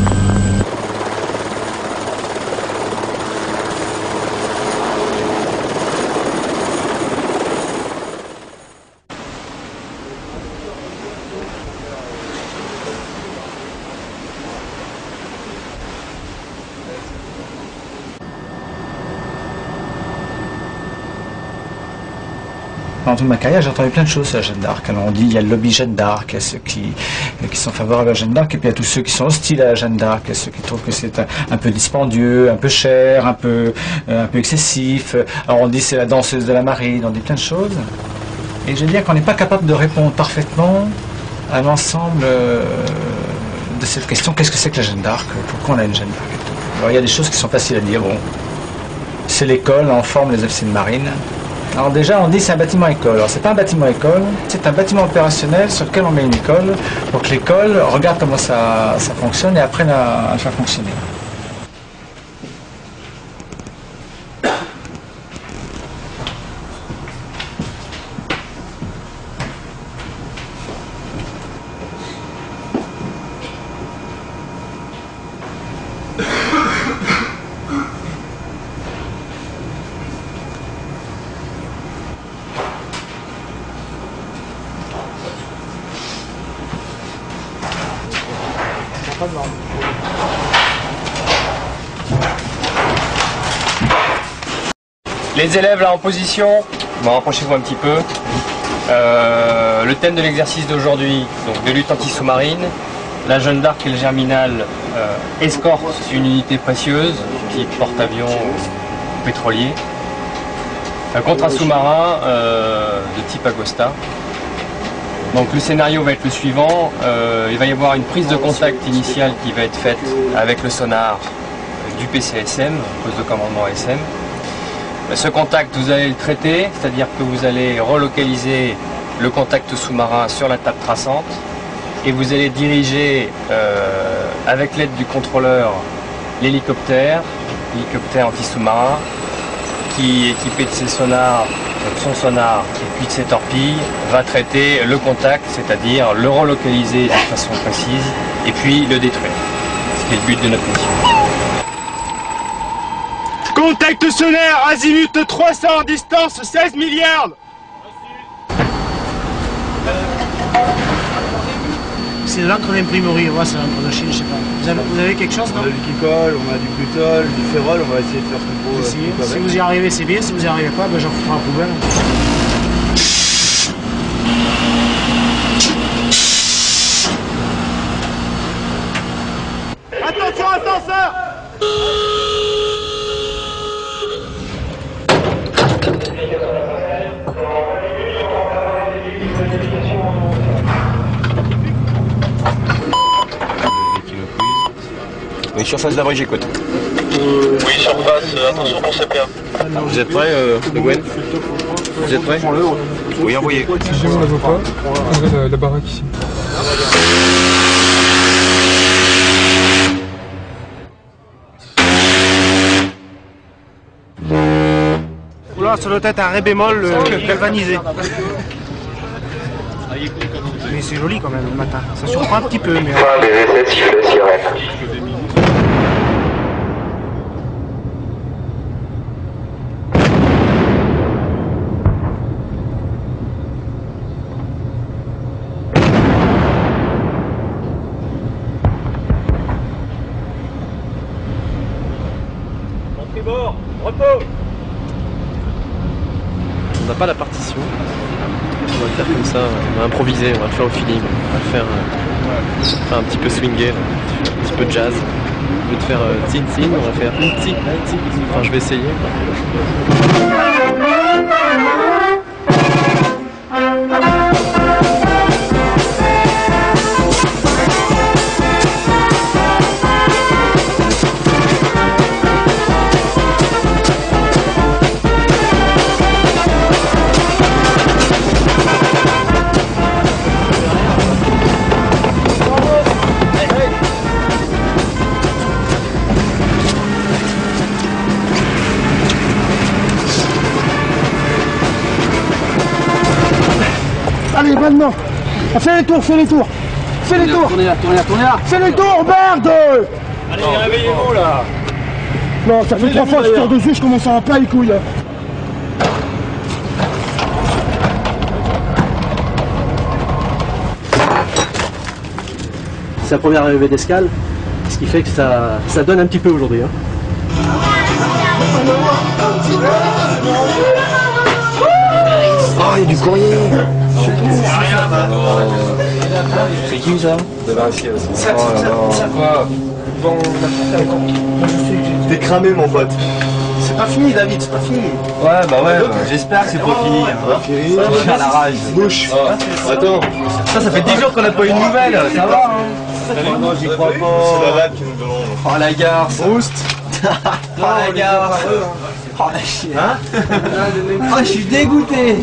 Pendant toute ma carrière, j'ai entendu plein de choses sur la Jeanne d'Arc. Alors on dit il y a le lobby Jeanne d'Arc, il y a ceux qui, qui sont favorables à la Jeanne d'Arc, et puis il y a tous ceux qui sont hostiles à la Jeanne d'Arc, ceux qui trouvent que c'est un, un peu dispendieux, un peu cher, un peu, euh, un peu excessif. Alors on dit c'est la danseuse de la marine, on dit plein de choses. Et je veux dire qu'on n'est pas capable de répondre parfaitement à l'ensemble euh, de cette question, qu'est-ce que c'est que la Jeanne d'Arc, pourquoi on a une Jeanne d'Arc et tout. Alors il y a des choses qui sont faciles à dire, bon, c'est l'école, en forme les officiers de marine. Alors déjà, on dit c'est un bâtiment école. Alors c'est pas un bâtiment école, c'est un bâtiment opérationnel sur lequel on met une école pour que l'école regarde comment ça, ça fonctionne et apprenne à, à faire fonctionner. Les élèves là en position, bon, rapprochez-vous un petit peu. Euh, le thème de l'exercice d'aujourd'hui, donc de lutte anti-sous-marine. La Jeanne d'Arc et le Germinal euh, escortent une unité précieuse, type porte-avions ou pétrolier, euh, contre un sous-marin euh, de type Agosta. Donc le scénario va être le suivant, euh, il va y avoir une prise de contact initiale qui va être faite avec le sonar du P C S M, poste de commandement S M. Ce contact, vous allez le traiter, c'est-à-dire que vous allez relocaliser le contact sous-marin sur la table traçante et vous allez diriger euh, avec l'aide du contrôleur l'hélicoptère hélicoptère anti-sous-marin qui, équipé de ses sonars, de son sonar et puis de ses torpilles, va traiter le contact, c'est-à-dire le relocaliser de façon précise et puis le détruire. Ce qui est le but de notre mission. Contact sonore, azimut trois cents, distance seize milliards. C'est de l'encre d'imprimerie, ouais, c'est l'encre de Chine, je sais pas. Vous avez, vous avez quelque chose, non? On a du Kikol, on a du Plutol, du Férol, on va essayer de faire ce qu'on peut. Essayez. Si vous y arrivez, c'est bien, si vous y arrivez pas, ben j'en fouterai à la poubelle. Attention, ascenseur. Oui, surface d'abri, j'écoute. Euh... Oui, surface, euh, attention pour C P A. Vous êtes prêts, euh, Le Gwen? Vous êtes prêts? Oui, envoyez. Si on la voit pas, on va la, la baraque ici. Là, ça doit être un ré bémol euh, galvanisé. Mais c'est joli quand même le matin. Ça surprend un petit peu, mais... Fin des essais, sifflet, sirène. Tribord, repos. On n'a pas la partition. On va le faire comme ça, on va improviser, on va le faire au feeling, on va le faire, euh, faire un petit peu swinguer, là. Un petit peu de jazz. Au lieu de faire euh, tsin tsin, on va faire tsin tsin. Enfin, je vais essayer. Allez, maintenant. Fais les tours, fais les tours. Fais les tours. Tournez là, tournez là, tournez là. Fais les tours, merde. Allez, réveillez-vous là. Non, ça fait trois fois que je tire dessus, je commence à avoir plein les couilles. C'est la première arrivée d'escale, ce qui fait que ça, ça donne un petit peu aujourd'hui. Hein. Oh, il y a du courrier. C'est qui ça? T'es cramé mon pote. C'est pas fini, David, c'est pas fini. Ouais, bah ouais, j'espère que c'est pas fini. Ça va faire la rage. Bouche. Attends. Ça, ça fait dix jours qu'on n'a pas eu de nouvelles, ça va hein? Non, j'y crois pas. C'est la vanne qui nous demande. Oh la garce. Boost. Oh la garce. Oh la chienne. Hein? Oh, je suis dégoûté.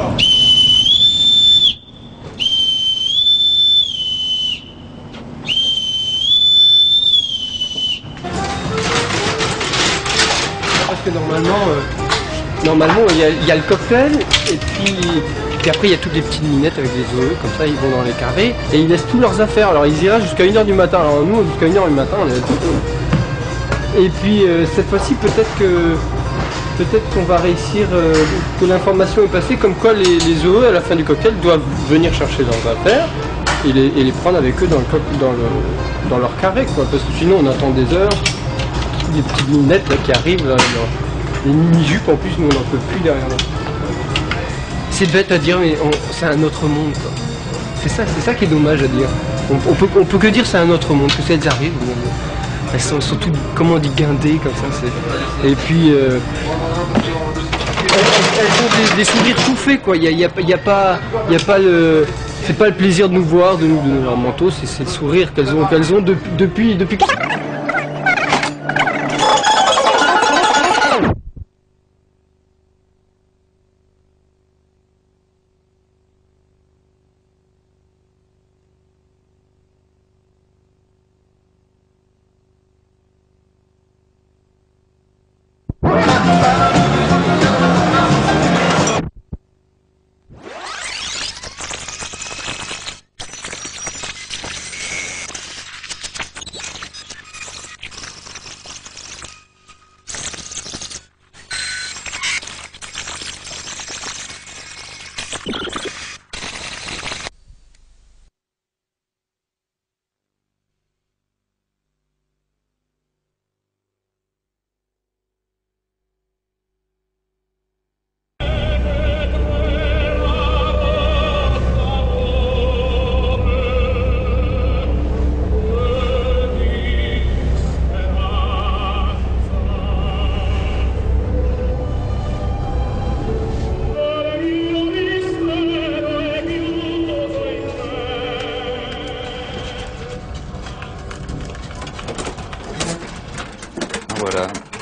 Parce que normalement, euh, normalement il y, a, il y a le cocktail et puis, puis après il y a toutes les petites minettes avec des O E, comme ça ils vont dans les carrés et ils laissent tous leurs affaires. Alors ils iraient jusqu'à une heure du matin. Alors nous jusqu'à une heure du matin on est là. Et puis euh, cette fois-ci peut-être que peut-être qu'on va réussir, euh, que l'information est passée comme quoi les, les O E à la fin du cocktail doivent venir chercher leurs affaires et les, et les prendre avec eux dans, le, dans, le, dans leur carré quoi. Parce que sinon on attend des heures. Des petites minettes là, qui arrivent, là, des mini-jupes en plus, nous on n'en peut plus derrière là. C'est bête à dire, mais c'est un autre monde quoi. C'est ça, c'est ça qui est dommage à dire. On, on, peut, on peut que dire c'est un autre monde, que si elles arrivent, elles sont surtout, comment on dit, guindées comme ça. Et puis, euh, elles, elles ont des, des sourires tout faits quoi. Il n'y a, y a, y a pas, y a pas le... C'est pas le plaisir de nous voir, de nous donner leur manteau, c'est le sourire qu'elles ont, qu'elles ont depuis... depuis, depuis...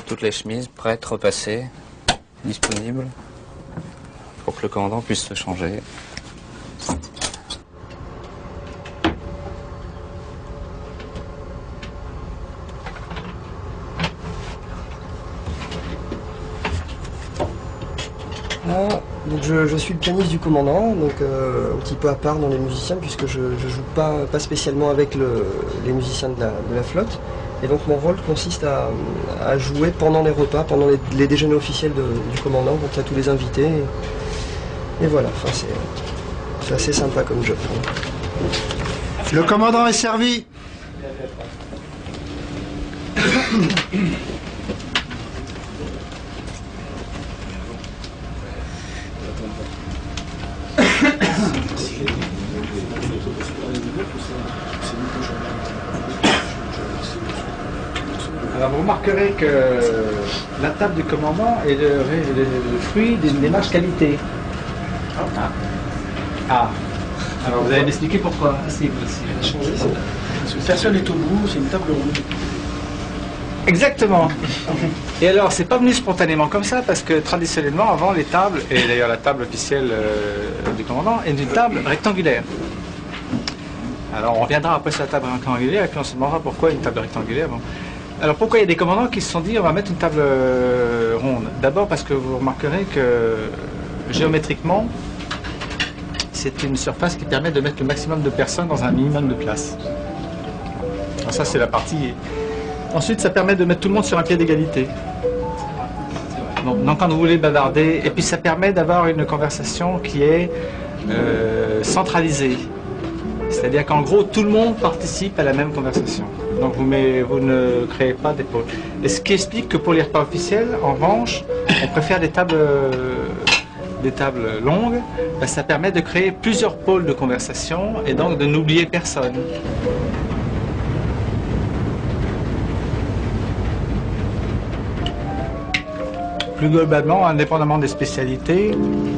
toutes les chemises prêtes, repassées, disponibles, pour que le commandant puisse se changer. Ah, donc je, je suis le pianiste du commandant, donc euh, un petit peu à part dans les musiciens, puisque je ne joue pas, pas spécialement avec le, les musiciens de la, de la flotte. Et donc mon rôle consiste à, à jouer pendant les repas, pendant les, les déjeuners officiels de, du commandant, donc à tous les invités. Et, et voilà, enfin, c'est assez sympa comme job. Le commandant est servi. Alors vous remarquerez que la table du commandant est le, le, le fruit d'une démarche qualité. Ah. ah. Alors vous allez m'expliquer pourquoi. C'est changé. Personne n'est au bout, c'est une table ronde. Exactement. Et alors c'est pas venu spontanément comme ça parce que traditionnellement avant les tables, et d'ailleurs la table officielle euh, du commandant est une table rectangulaire. Alors on reviendra après sur la table rectangulaire et puis on se demandera pourquoi une table rectangulaire. Bon. Alors pourquoi il y a des commandants qui se sont dit on va mettre une table euh, ronde? D'abord parce que vous remarquerez que géométriquement c'est une surface qui permet de mettre le maximum de personnes dans un minimum de place. Alors ça c'est la partie. Ensuite ça permet de mettre tout le monde sur un pied d'égalité. Donc, donc quand vous voulez bavarder, et puis ça permet d'avoir une conversation qui est euh, centralisée. C'est-à-dire qu'en gros tout le monde participe à la même conversation. Donc vous, mais, vous ne créez pas des pôles. Et ce qui explique que pour les repas officiels, en revanche, on préfère des tables, des tables longues, ben, ça permet de créer plusieurs pôles de conversation et donc de n'oublier personne. Plus globalement, indépendamment des spécialités,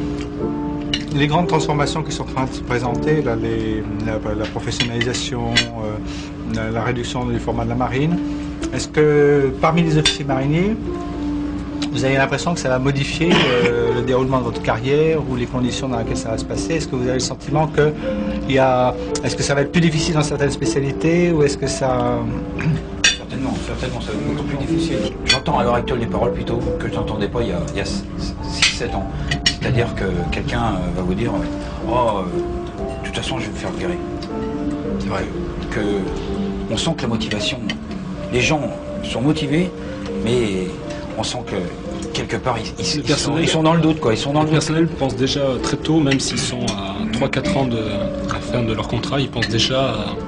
les grandes transformations qui sont en train de se présenter, là, les, la, la professionnalisation, euh, la, la réduction du format de la marine, est-ce que parmi les officiers mariniers, vous avez l'impression que ça va modifier euh, le déroulement de votre carrière ou les conditions dans lesquelles ça va se passer? Est-ce que vous avez le sentiment que il y a, est-ce que ça va être plus difficile dans certaines spécialités ou est-ce que ça... Certainement, certainement, ça va être beaucoup plus difficile. J'entends à l'heure actuelle des paroles plutôt que je n'entendais pas il y a, il y a six sept ans. C'est-à-dire que quelqu'un va vous dire « Oh, de toute façon, je vais me faire virer. » C'est vrai que on sent que la motivation... Les gens sont motivés, mais on sent que quelque part, ils, ils, ils, sont, ils sont dans le doute, quoi. Ils sont dans le, le personnel pense déjà très tôt, même s'ils sont à trois quatre ans de la fin de leur contrat, ils pensent déjà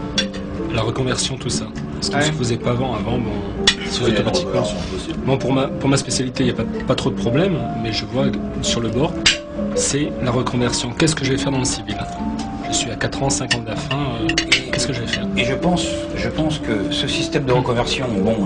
à la reconversion, tout ça. Ce qui ne se faisait pas avant. Avant, bon, c'est automatiquement. Bon, pour ma, pour ma spécialité, il n'y a pas, pas trop de problèmes, mais je vois sur le bord, c'est la reconversion. Qu'est-ce que je vais faire dans le civil? Je suis à quatre ans, cinq ans de la fin, euh, qu'est-ce que je vais faire? Et je pense, je pense que ce système de reconversion, bon,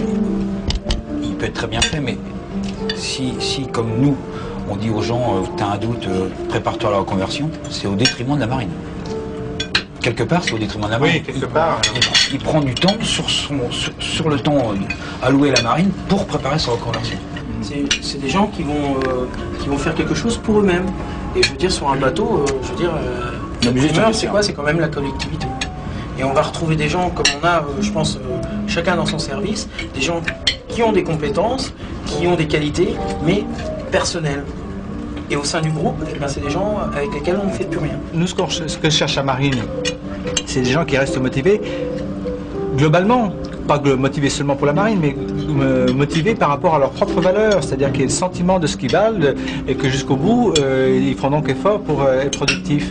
il peut être très bien fait, mais si, si comme nous, on dit aux gens, euh, t'as un doute, euh, prépare-toi à la reconversion, c'est au détriment de la marine. Quelque part, c'est au détriment de la marine. Oui, quelque part. Il, il, il prend du temps sur, son, sur, sur le temps alloué à la marine pour préparer sa reconversion. C'est des gens qui vont, euh, qui vont faire quelque chose pour eux-mêmes. Et je veux dire, sur un bateau, euh, je veux dire, euh, le primeur, c'est quoi? C'est quand même la collectivité. Et on va retrouver des gens comme on a, euh, je pense, euh, chacun dans son service, des gens qui ont des compétences, qui ont des qualités, mais personnelles. Et au sein du groupe, eh ben, c'est des gens avec lesquels on ne fait plus rien. Nous, ce, qu'on, ce que cherche la marine, c'est des gens qui restent motivés, globalement, pas motivés seulement pour la marine, mais motivés par rapport à leurs propres valeurs, c'est-à-dire qu'il y a le sentiment de ce qu'ils valent et que jusqu'au bout, euh, ils feront donc effort pour euh, être productifs.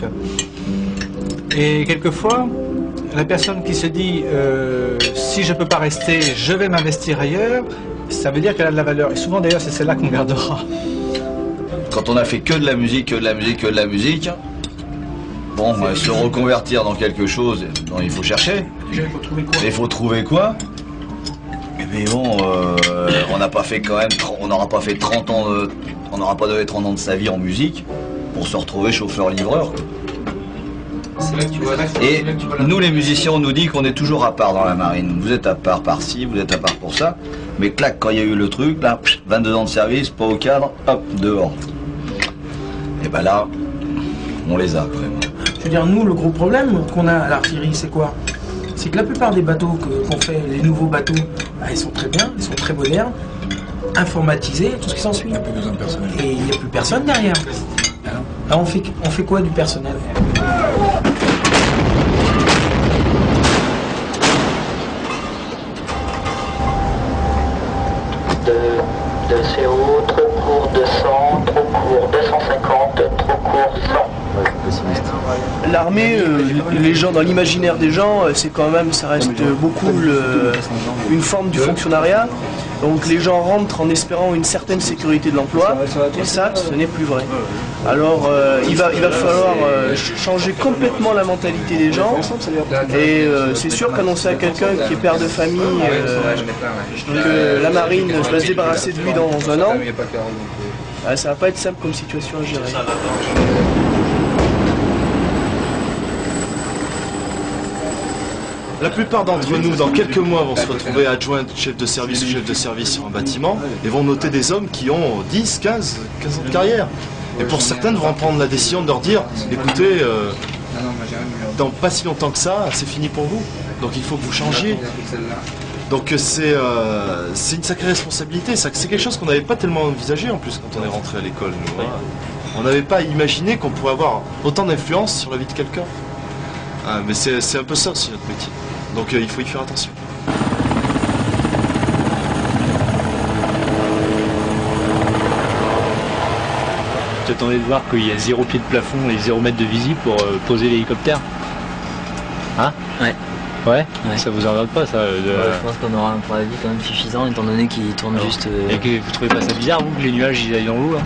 Et quelquefois, la personne qui se dit euh, si je ne peux pas rester, je vais m'investir ailleurs, ça veut dire qu'elle a de la valeur. Et souvent d'ailleurs, c'est celle-là qu'on gardera. Quand on a fait que de la musique, que de la musique, que de la musique, bon, bah, se reconvertir dans quelque chose, bon, il faut chercher. Il faut trouver quoi? Il faut trouver quoi? Mais bon, euh, on n'a pas fait quand même, on n'aura pas fait trente ans, de, on n'aura pas donné trente ans de sa vie en musique pour se retrouver chauffeur-livreur. Et nous, les musiciens, on nous dit qu'on est toujours à part dans la marine. Vous êtes à part par-ci, vous êtes à part pour ça. Mais clac, quand il y a eu le truc, là, vingt-deux ans de service, pas au cadre, hop, dehors. Et ben là, on les a vraiment. Je veux dire, nous, le gros problème qu'on a à l'artillerie, c'est quoi? C'est que la plupart des bateaux que- qu'on fait, les nouveaux bateaux, bah, ils sont très bien, ils sont très modernes, informatisés, tout ce qui s'ensuit. Et il n'y a plus personne derrière. Là, on fait, on fait quoi du personnel? De, de C O, trop court deux cents, trop court deux cent cinquante, trop court cent. L'armée, euh, les gens dans l'imaginaire des gens, euh, c'est quand même, ça reste beaucoup le- une forme du fonctionnariat. Donc les gens rentrent en espérant une certaine sécurité de l'emploi, et ça, ce n'est plus vrai. Alors euh, il, va, il va falloir euh, ch- changer complètement la mentalité des gens. Et euh, c'est sûr qu'annoncer à quelqu'un qui est père de famille euh, que la marine va se débarrasser de lui dans un an, ah, ça va pas être simple comme situation à gérer. La plupart d'entre nous, dans quelques mois, vont se retrouver adjoints, chef de service ou chef de service sur un bâtiment et vont noter des hommes qui ont dix, quinze, quinze ans de carrière. Et pour certains, devront prendre la décision de leur dire, écoutez, euh, dans pas si longtemps que ça, c'est fini pour vous. Donc il faut que vous changiez. Donc c'est euh, c'est une sacrée responsabilité. Ça, c'est quelque chose qu'on n'avait pas tellement envisagé en plus quand on est rentré à l'école. nous, hein. On n'avait pas imaginé qu'on pourrait avoir autant d'influence sur la vie de quelqu'un. Ah, mais c'est c'est un peu ça aussi notre métier. Donc euh, il faut y faire attention. Tu attendais de voir qu'il y a zéro pied de plafond et zéro mètre de visible pour euh, poser l'hélicoptère? Hein? Ouais. Ouais, ça vous emmerde pas ça de... Ouais, je pense qu'on aura un préavis quand même suffisant étant donné qu'il tourne Alors, juste. euh, Et que vous trouvez pas ça bizarre vous que les nuages ils aillent dans l'eau là?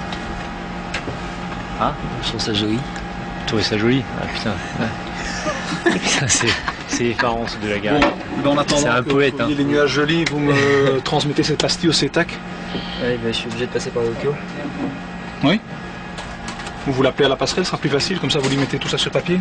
Hein? Je trouve ça joli. Vous trouvez ça joli? Ah putain. Ouais. Putain, c'est c'est effarant ce de la gare. Bon, en attendant c'est un que poète. vous Hein. trouviez les nuages jolis, vous me transmettez cette pastille au CETAC? Ouais, bah, je suis obligé de passer par le Kyo. Oui. Vous vous l'appelez à la passerelle, ce sera plus facile, comme ça vous lui mettez tout ça sur papier.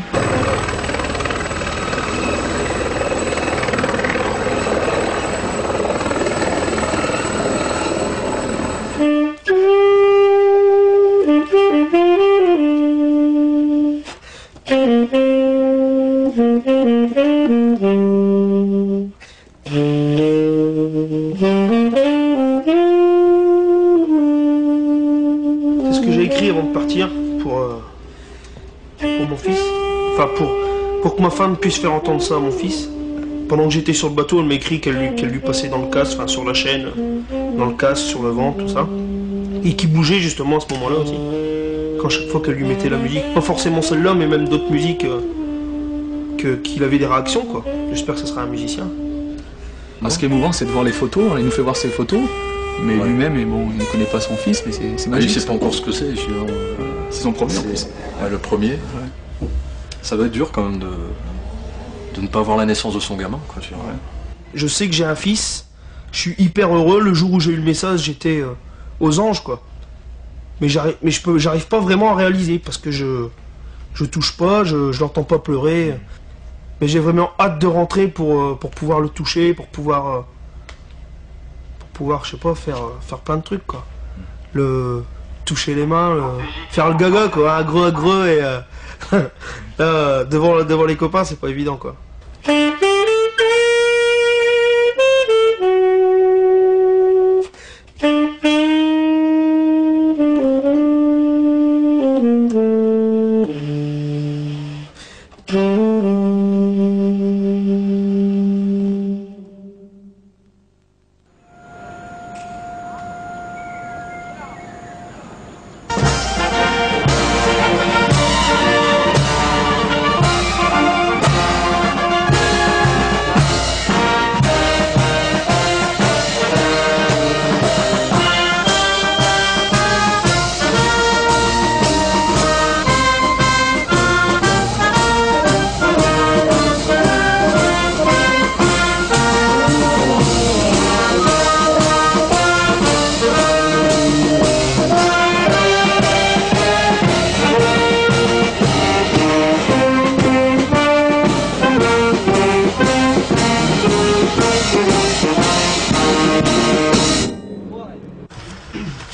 C'est ce que j'ai écrit avant de partir pour, euh, pour mon fils. Enfin, pour, pour que ma femme puisse faire entendre ça à mon fils. Pendant que j'étais sur le bateau, elle m'a écrit qu'elle lui, qu'elle lui passait dans le casque, enfin sur la chaîne, dans le casque, sur le vent, tout ça. Et qui bougeait justement à ce moment-là aussi. Quand chaque fois qu'elle lui mettait la musique. Pas forcément celle-là, mais même d'autres musiques, euh, que, qu'il avait des réactions, quoi. J'espère que ce sera un musicien. Ah, ce qui est émouvant, c'est de voir les photos. Il nous fait voir ses photos, mais lui-même, et bon, il ne connaît pas son fils, mais c'est c'est Ah, magique. il sait pas encore ce que c'est. C'est son premier en C'est- plus. ouais, le premier. Ça doit être dur quand même de, de ne pas voir la naissance de son gamin. Quoi, tu vois. Je sais que j'ai un fils, je suis hyper heureux. Le jour où j'ai eu le message, j'étais euh, aux anges, quoi. Mais j'arrive, mais je peux, j'arrive pas vraiment à réaliser parce que je, je touche pas, je, je l'entends pas pleurer. Mais j'ai vraiment hâte de rentrer pour, euh, pour pouvoir le toucher, pour pouvoir, euh, pour pouvoir, je sais pas, faire, euh, faire plein de trucs, quoi. Le toucher les mains, le- faire le gaga, quoi, un gros, gros et euh, là, devant, devant les copains, c'est pas évident, quoi.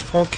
Franck.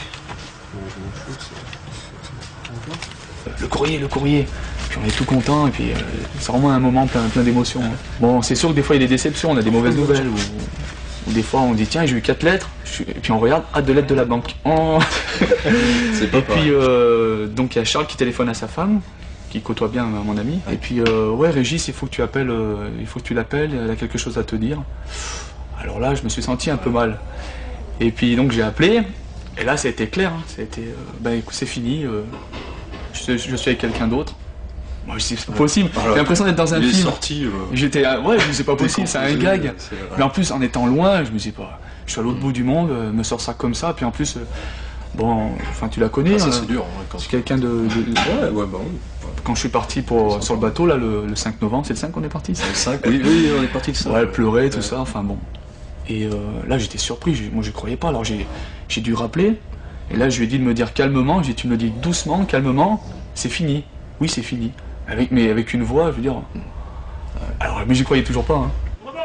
Le courrier, le courrier. Puis on est tout content et puis euh, c'est vraiment un moment plein, plein d'émotions. Hein. Bon, c'est sûr que des fois il y a des déceptions, on a des mauvaises nouvelles. Ou, ou des fois on dit tiens j'ai eu quatre lettres, je, et puis on regarde, ah deux lettres de la banque. Oh. C'est pas Et puis euh, donc il y a Charles qui téléphone à sa femme, qui côtoie bien euh, mon ami. Et puis euh, ouais Régis, il faut que tu appelles, euh, il faut que tu l'appelles, elle a quelque chose à te dire. Alors là je me suis senti un peu mal. Et puis donc j'ai appelé, et là ça a été clair, hein. Ça a été, euh, bah écoute c'est fini, euh, je, je suis avec quelqu'un d'autre. Moi je dis c'est pas possible, j'ai l'impression d'être dans un il film. est sorti, euh... J'étais, euh, ouais je dis c'est pas possible, c'est un gag. Mais en plus en étant loin, je me dis pas, je suis à l'autre bout du monde, euh, me sort ça comme ça, puis en plus, euh, bon, enfin tu la connais. Ah, ça hein, c'est dur. Ouais, quand c'est quelqu'un de, de... Ouais, ouais, bah oui. Quand je suis parti pour, sur le bateau, là, le, le cinq novembre, c'est le cinq qu'on est parti. C'est le cinq, oui, oui, on est parti de ça. Ouais, elle pleurait, tout ça, enfin bon. Et euh, là, j'étais surpris, j'ai- moi je croyais pas, alors j'ai j'ai dû rappeler. Et là, je lui ai dit de me dire calmement, j'ai dit tu me le dis doucement, calmement, c'est fini. Oui, c'est fini. Avec, mais avec une voix, je veux dire. Alors, mais j'y croyais toujours pas. Hein.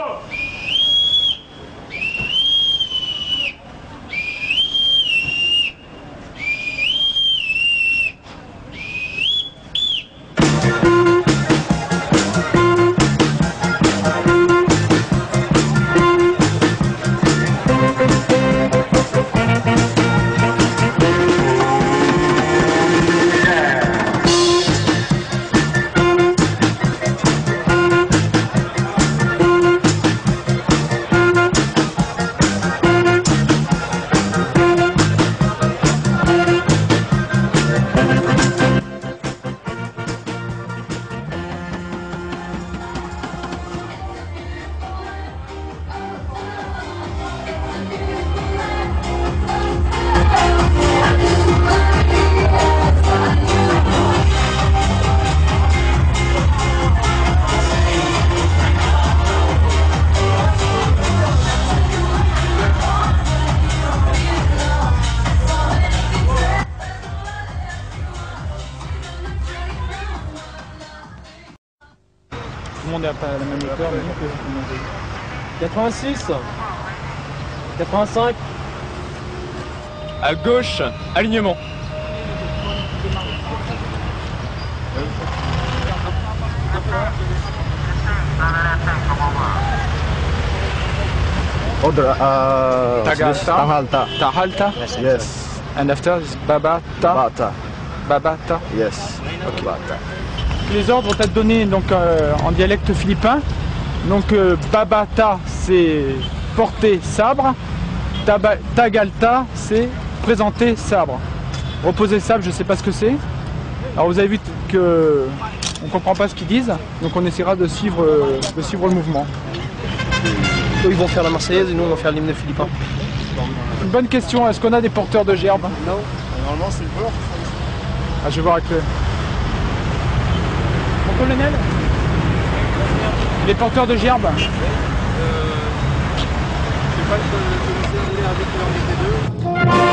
Tout le monde est à la même hauteur, mais nous, que quatre-vingt-six, quatre-vingt-cinq. À gauche, alignement. Order, uh, Tagalta. Tahalta. Tahalta? Yes. And after is Babata. Bata. Babata. Yes. Ok. Bata. Les ordres vont être donnés donc, euh, en dialecte philippin. Donc euh, Babata c'est porter sabre, Taba- Tagalta c'est présenter sabre. Reposer sabre, je ne sais pas ce que c'est. Alors vous avez vu que on comprend pas ce qu'ils disent, donc on essaiera de suivre, euh, de suivre le mouvement. Eux, ils vont faire la Marseillaise et nous on va faire l'hymne philippin. Une bonne question, est-ce qu'on a des porteurs de gerbes? Non. Normalement c'est le port. Ah, je vais voir avec le... Mon colonel, les porteurs de gerbes. Je sais pas le commissaire, il est avec l'un des deux.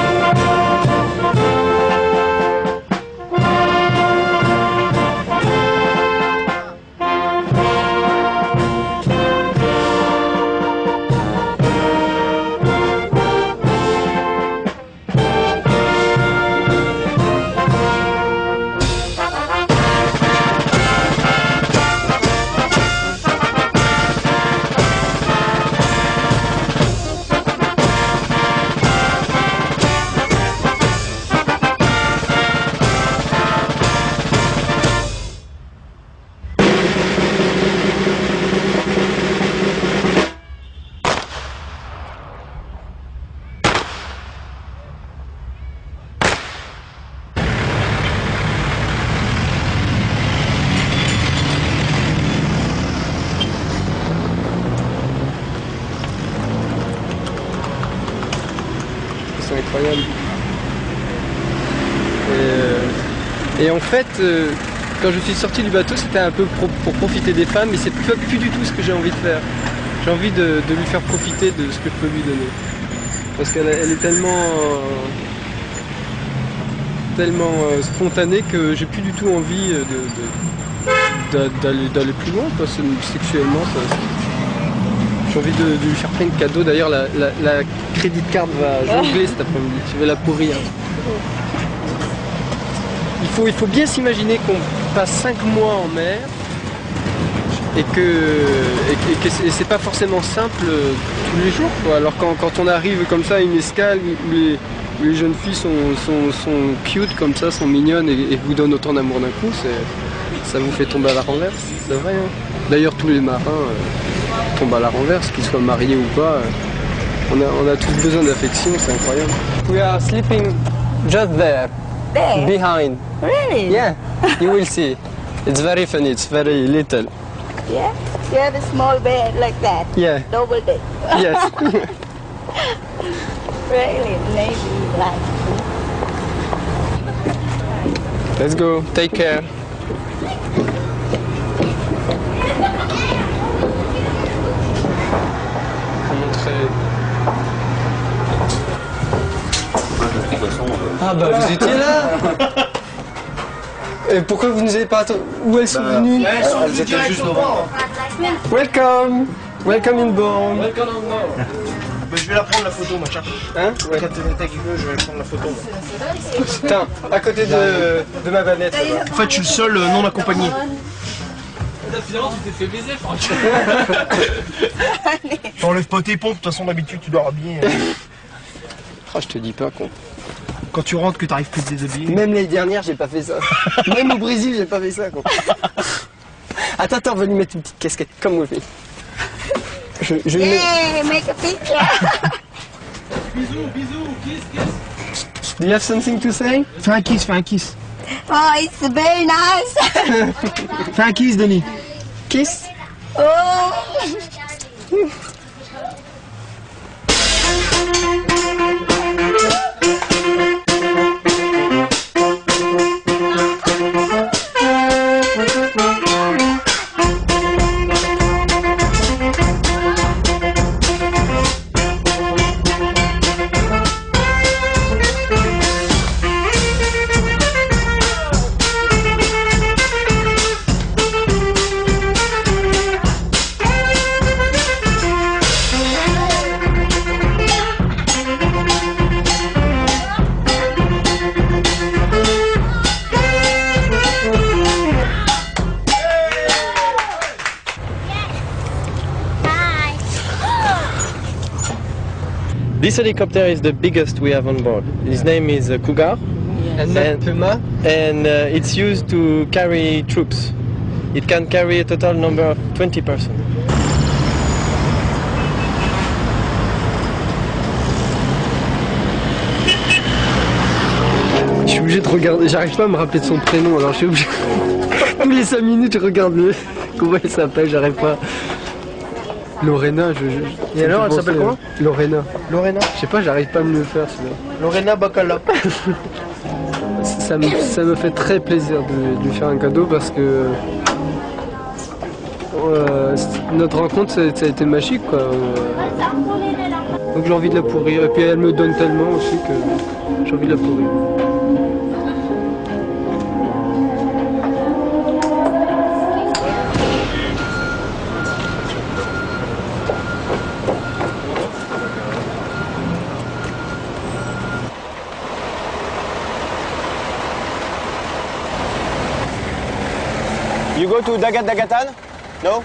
C'est incroyable. Et, euh, et en fait, euh, quand je suis sorti du bateau, c'était un peu pour, pour profiter des femmes, mais c'est plus, plus du tout ce que j'ai envie de faire. J'ai envie de, de lui faire profiter de ce que je peux lui donner. Parce qu'elle elle est tellement, euh, tellement euh, spontanée que j'ai plus du tout envie de, de, d'aller, d'aller plus loin, parce que sexuellement, ça, J'ai envie de, de lui faire plein de cadeaux. D'ailleurs, la, la, la crédit card va jongler cet après-midi. Je vais la pourrir. Il faut, il faut bien s'imaginer qu'on passe cinq mois en mer et que, et, et que c'est, c'est pas forcément simple euh, tous les jours, quoi. Alors quand, quand on arrive comme ça à une escale où les, où les jeunes filles sont, sont, sont cute comme ça, sont mignonnes et, et vous donnent autant d'amour d'un coup, c'est, ça vous fait tomber à la renverse, c'est vrai. Hein. D'ailleurs tous les marins euh, tombent à la renverse, qu'ils soient mariés ou pas. Euh, on, a, on a tous besoin d'affection, c'est incroyable. We are sleeping just there. There? Behind. Really? Yeah, you will see. It's very funny, it's very little. Yeah? You have a small bed like that? Yeah. Double bed? Yes. Really, maybe like. Let's go, take care. Ah bah vous étiez là. Et pourquoi vous nous avez pas attendu? Où elles sont venues? Elles sont venues direct juste devant. Welcome. Welcome in Born. Welcome in Born. Mais je vais la prendre la photo, machin. Hein? Ouais. Quand t'es avec eux, je vais prendre la photo. Moi. Putain, à côté de, de ma vanette. En fait, je suis le seul euh, non accompagné. Finalement, tu t'es fait baiser, franchement. T'enlèves pas tes pompes, de toute façon, d'habitude, tu dois rhabiller. Ah, je te dis pas, con. Quand tu rentres, que t'arrives plus de déshabiller. Même l'année dernière, j'ai pas fait ça. Même au Brésil, j'ai pas fait ça, quoi. Attends, attends, on va lui mettre une petite casquette, comme moi je fais. Je, je lui mets... Hey, make a picture! Bisous, bisous, kiss, kiss. Do you have something to say? Fais un kiss, fais un kiss. Oh, it's very nice! Fais un kiss, Denis. Kiss? Oh! This helicopter is the biggest we have on board. His name is uh, Cougar. And not Puma? And uh, it's used to carry troops. It can carry a total number of twenty persons. Je suis obligé de regarder, j'arrive pas à me rappeler de son prénom, alors je suis obligé. Tous les cinq minutes, je regarde le... comment elle s'appelle, j'arrive pas. Lorena, je. je Et alors, elle s'appelle comment? Lorena. Lorena? Je sais pas, j'arrive pas à me le faire celui-là. Lorena Bacala. ça, me, ça me fait très plaisir de, de lui faire un cadeau parce que. Euh, notre rencontre, ça, ça a été magique, quoi. Donc j'ai envie de la pourrir. Et puis elle me donne tellement aussi que j'ai envie de la pourrir. You go to Dagat Dagatan? No?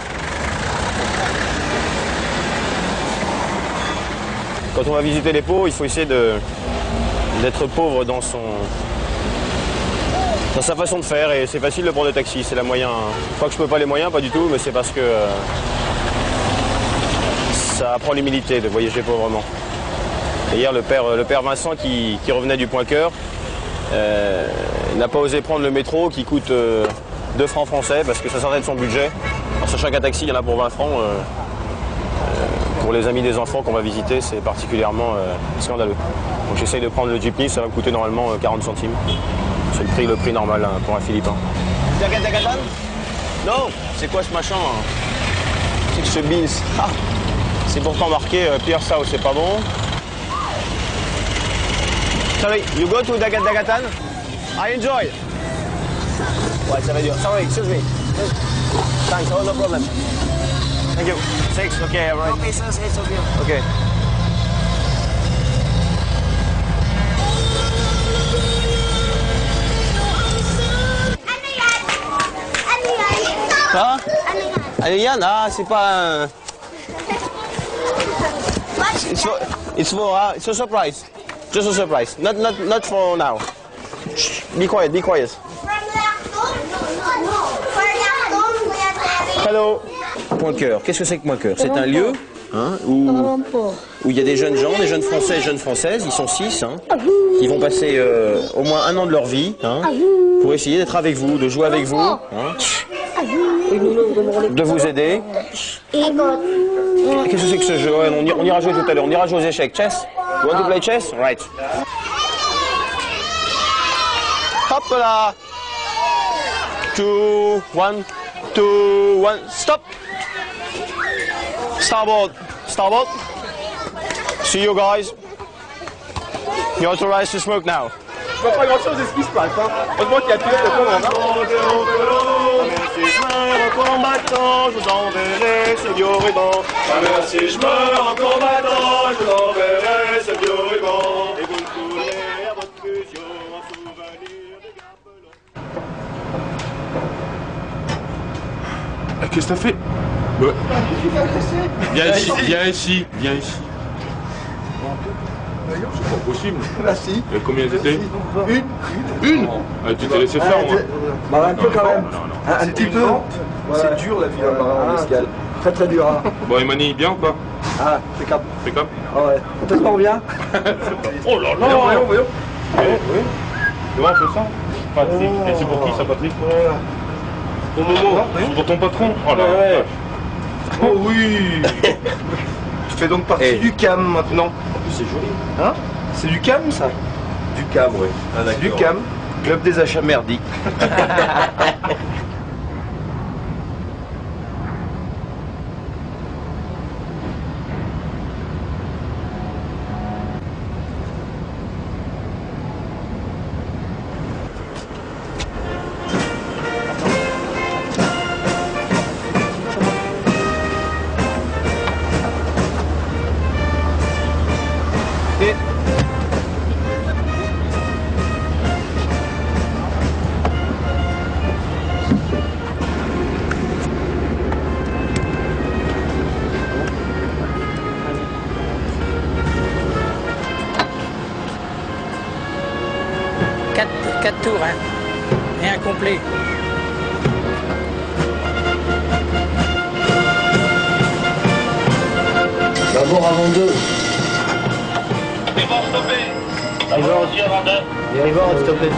Quand on va visiter les pots, il faut essayer de d'être pauvre dans son dans sa façon de faire et c'est facile de prendre des taxis, c'est la moyen. Pas que je peux pas les moyens, pas du tout, mais c'est parce que euh, ça apprend l'humilité de voyager pauvrement. Et hier, le père, le père Vincent qui, qui revenait du Point-Cœur euh, n'a pas osé prendre le métro qui coûte euh, deux francs français parce que ça sortait de son budget. En sachant qu'un taxi, il y en a pour vingt francs. Euh, euh, pour les amis des enfants qu'on va visiter, c'est particulièrement euh, scandaleux. Donc j'essaye de prendre le jeepney, ça va me coûter normalement euh, quarante centimes. C'est le prix, le prix normal hein, pour un Philippin. Dagat Dagatan? Non, c'est quoi ce machin? C'est que ce beans. Ah, c'est pourtant marqué euh, Pierre Sao, c'est pas bon. Sorry, you go to Dagat Dagatan? I enjoy. Ouais, ça va dire. Sorry, excuse me. Thanks, oh, no problem. Thank you. Six, okay, all right. Okay, sir, it's okay. Okay. Hein? Yann, ah, c'est pas un... It's for, it's for, uh, it's a surprise. Just a surprise. Not, not, not for now. Shh, be quiet, be quiet. Hello. Point Cœur. Qu'est-ce que c'est que Point Cœur? C'est un lieu hein, où, où il y a des jeunes gens, des jeunes Français et jeunes Françaises, ils sont six, hein, qui vont passer euh, au moins un an de leur vie hein, pour essayer d'être avec vous, de jouer avec vous, hein, de vous aider. Qu'est-ce que c'est que ce jeu? on, on ira jouer tout à l'heure, on ira jouer aux échecs. Chess? You want to play chess? Right. Hop là! Two, one, two, one, stop! Starboard, starboard. See you guys. You're authorized to smoke now. Je vois pas grand chose de ce qui se passe, hein. Heureusement qu'il y a pilote de commande, combattant, je vous enverrai ce vieux ruban. Si je meurs en combattant, je vous enverrai ce vieux ruban. Et vous me courez à votre fusion en souvenir des garbelons. Qu'est-ce que t'as fait? Ouais. Viens ici, viens ici, viens ici. C'est pas possible. Merci. Et combien t'étais? Une. Une. Ah, tu t'es laissé faire, moi. Bah, un peu quand même. Un, un petit peu. C'est dur la vie en marin en escale. Très très dur. Hein. Bon, il manie bien ou pas? Ah, c'est cap. C'est cap? Ah ouais. Peut-être qu'on revient. Oh là là. Non, voyons, voyons. Oui. Tu vois un peu ça? Patrick. Et c'est pour qui ça, Patrick? Pour Momo. C'est pour ton patron? Oh là là. Oh oui. Tu fais donc partie hey. du C A M maintenant. En plus c'est joli. Hein? C'est du C A M ça? Du C A M, oui. Ah, c'est du C A M, Club des achats merdiques. quatre tours, hein. Et un complet. D'abord avant deux. C'est bon, stoppé. D'abord aussi avant deux. Et Rivard, stoppé.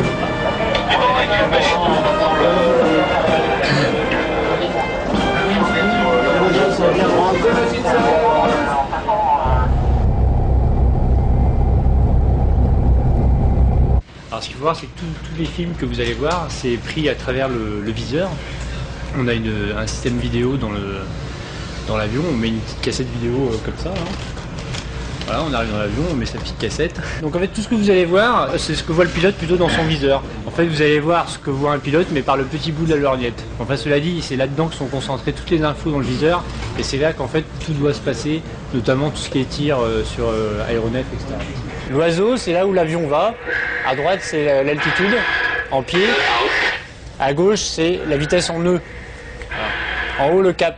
Alors ce qu'il faut voir, c'est que tous les films que vous allez voir, c'est pris à travers le, le viseur. On a une, un système vidéo dans le dans l'avion, on met une petite cassette vidéo euh, comme ça. Hein. Voilà, on arrive dans l'avion, on met sa petite cassette. Donc en fait, tout ce que vous allez voir, c'est ce que voit le pilote plutôt dans son viseur. En fait, vous allez voir ce que voit un pilote, mais par le petit bout de la lorgnette. Enfin, cela dit, c'est là-dedans que sont concentrées toutes les infos dans le viseur, et c'est là qu'en fait tout doit se passer, notamment tout ce qui est tir euh, sur euh, aéronef, et cetera. L'oiseau, c'est là où l'avion va. À droite, c'est l'altitude en pied. À gauche, c'est la vitesse en nœud. En haut, le cap.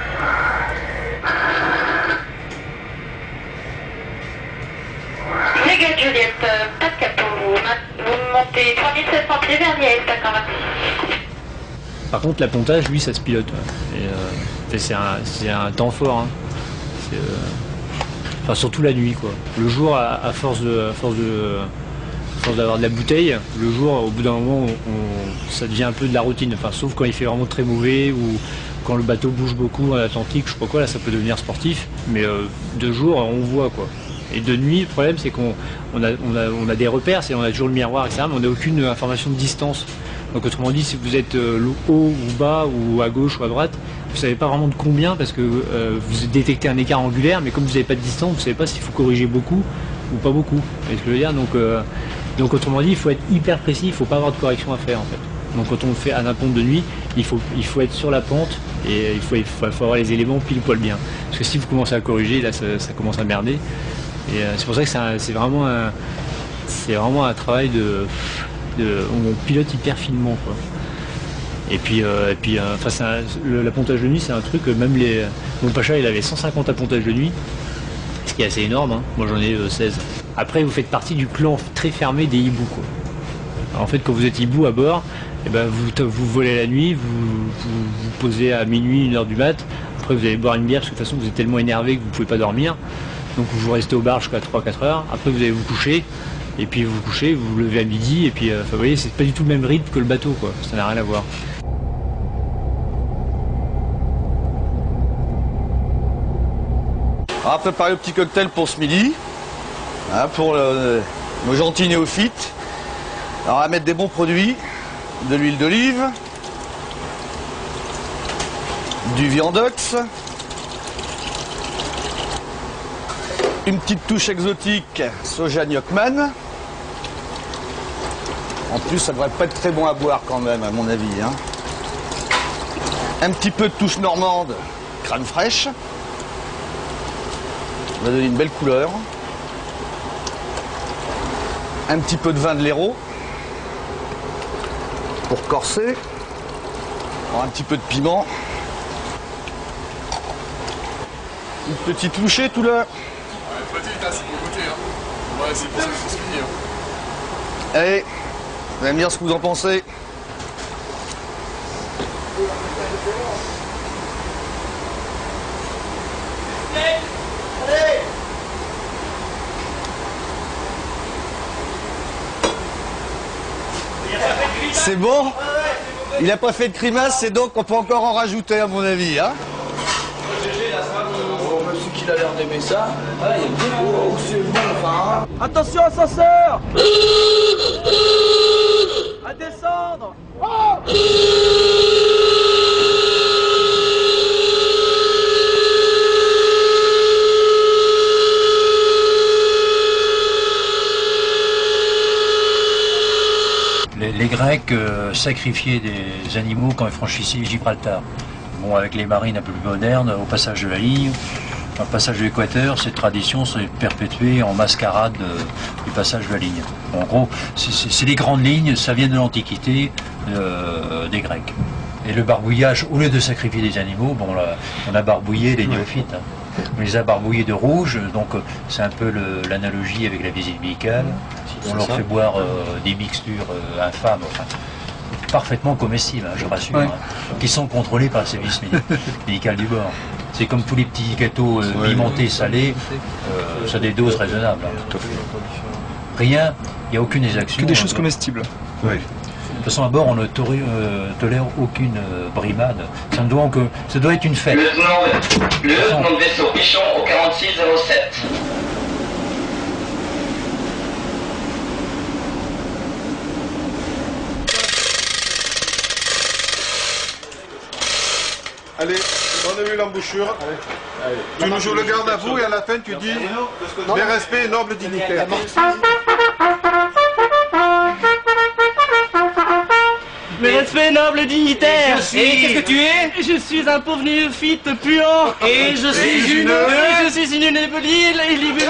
Légal Juliette, pas de cap pour vous. Vous montez trois mille sept cents pieds vers Liège, d'accord. Par contre, l'appontage, lui, ça se pilote. Et, euh, et c'est un, un temps fort. Hein. Euh, enfin, surtout la nuit, quoi. Le jour, à, à force de, à force de, à force d'avoir de la bouteille, le jour, au bout d'un moment, on, ça devient un peu de la routine. Enfin, sauf quand il fait vraiment très mauvais ou quand le bateau bouge beaucoup en Atlantique, je sais pas quoi, là, ça peut devenir sportif. Mais euh, de jour, on voit, quoi. Et de nuit, le problème, c'est qu'on on a, on a, on a des repères, c'est on a toujours le miroir, et cetera, mais on n'a aucune information de distance. Donc autrement dit, si vous êtes euh, haut ou bas, ou à gauche ou à droite, vous savez pas vraiment de combien, parce que euh, vous détectez un écart angulaire, mais comme vous n'avez pas de distance, vous savez pas s'il faut corriger beaucoup ou pas beaucoup. Vous voyez ce que je veux dire? Donc, euh, donc autrement dit, il faut être hyper précis, il faut pas avoir de correction à faire en fait. Donc quand on fait à la ponte de nuit, il faut, il faut être sur la pente et il faut, il faut, il faut avoir les éléments pile poil bien. Parce que si vous commencez à corriger, là ça, ça commence à merder. Et euh, c'est pour ça que c'est vraiment, un, vraiment un travail de, de... On pilote hyper finement, quoi. Et puis, euh, et puis euh, enfin, un, le, l'appontage de nuit, c'est un truc, même les... Mon Pacha, il avait cent cinquante appontages de nuit, ce qui est assez énorme, hein. Moi j'en ai euh, seize. Après, vous faites partie du clan très fermé des hiboux, quoi. Alors, en fait, quand vous êtes hibou à bord, eh ben, vous, vous volez la nuit, vous, vous vous posez à minuit, une heure du mat, après vous allez boire une bière, parce que de toute façon vous êtes tellement énervé que vous ne pouvez pas dormir, donc vous restez au bar jusqu'à trois quatre heures, après vous allez vous coucher, et puis vous vous couchez, vous vous levez à midi, et puis, euh, vous voyez, c'est pas du tout le même rythme que le bateau, quoi. Ça n'a rien à voir. On va préparer le petit cocktail pour ce midi, hein, pour le, nos gentils néophytes. Alors on va mettre des bons produits, de l'huile d'olive, du viandox, une petite touche exotique, soja Nyokman. En plus, ça devrait pas être très bon à boire quand même, à mon avis, hein. Un petit peu de touche normande, crème fraîche. Ça va donner une belle couleur. Un petit peu de vin de l'Hérault pour corser. Alors, un petit peu de piment. Une petite louchée tout là. Ouais, petite, hein, c'est pour goûter. Hein. Ouais, c'est pour ça que c'est fini. Hein. Allez, vous allez me dire ce que vous en pensez. C'est bon? Il n'a pas fait de grimace, c'est donc qu'on peut encore en rajouter à mon avis, hein? Oh, monsieur qu'il a l'air d'aimer ça. Ah, il est bien. Oh, c'est bon, enfin. Attention, ascenseur! À descendre! Les, les Grecs euh, sacrifiaient des animaux quand ils franchissaient Gibraltar. Bon, avec les marines un peu plus modernes, au passage de la ligne, au passage de l'équateur, cette tradition s'est perpétuée en mascarade euh, du passage de la ligne. Bon, en gros, c'est les grandes lignes, ça vient de l'Antiquité euh, des Grecs. Et le barbouillage, au lieu de sacrifier des animaux, bon, là, on a barbouillé les néophytes. Hein. On les a barbouillés de rouge, donc c'est un peu l'analogie avec la visite médicale. On leur fait boire euh, des mixtures euh, infâmes, enfin, parfaitement comestibles, hein, je rassure, ouais. hein, qui sont contrôlés par le service médical du bord. C'est comme tous les petits gâteaux euh, ouais, pimentés, salés, euh, ça a des doses raisonnables. Hein. Rien, il n'y a aucune exaction. Que des choses comestibles. Oui. De toute façon, à bord, on ne euh, tolère aucune euh, brimade. Ça doit, que, ça doit être une fête. Lieutenant, lieutenant de vaisseau Pichon au quarante-six zéro sept. Allez, donnez-lui l'embouchure. Tu nous joues le garde à vous et à la fin tu dis mes respects, noble dignitaire. Mes respects, noble dignitaire. Et qu'est-ce que tu es? Je suis un pauvre néophyte puant. Et je suis une... Et je suis une libellule et libellule.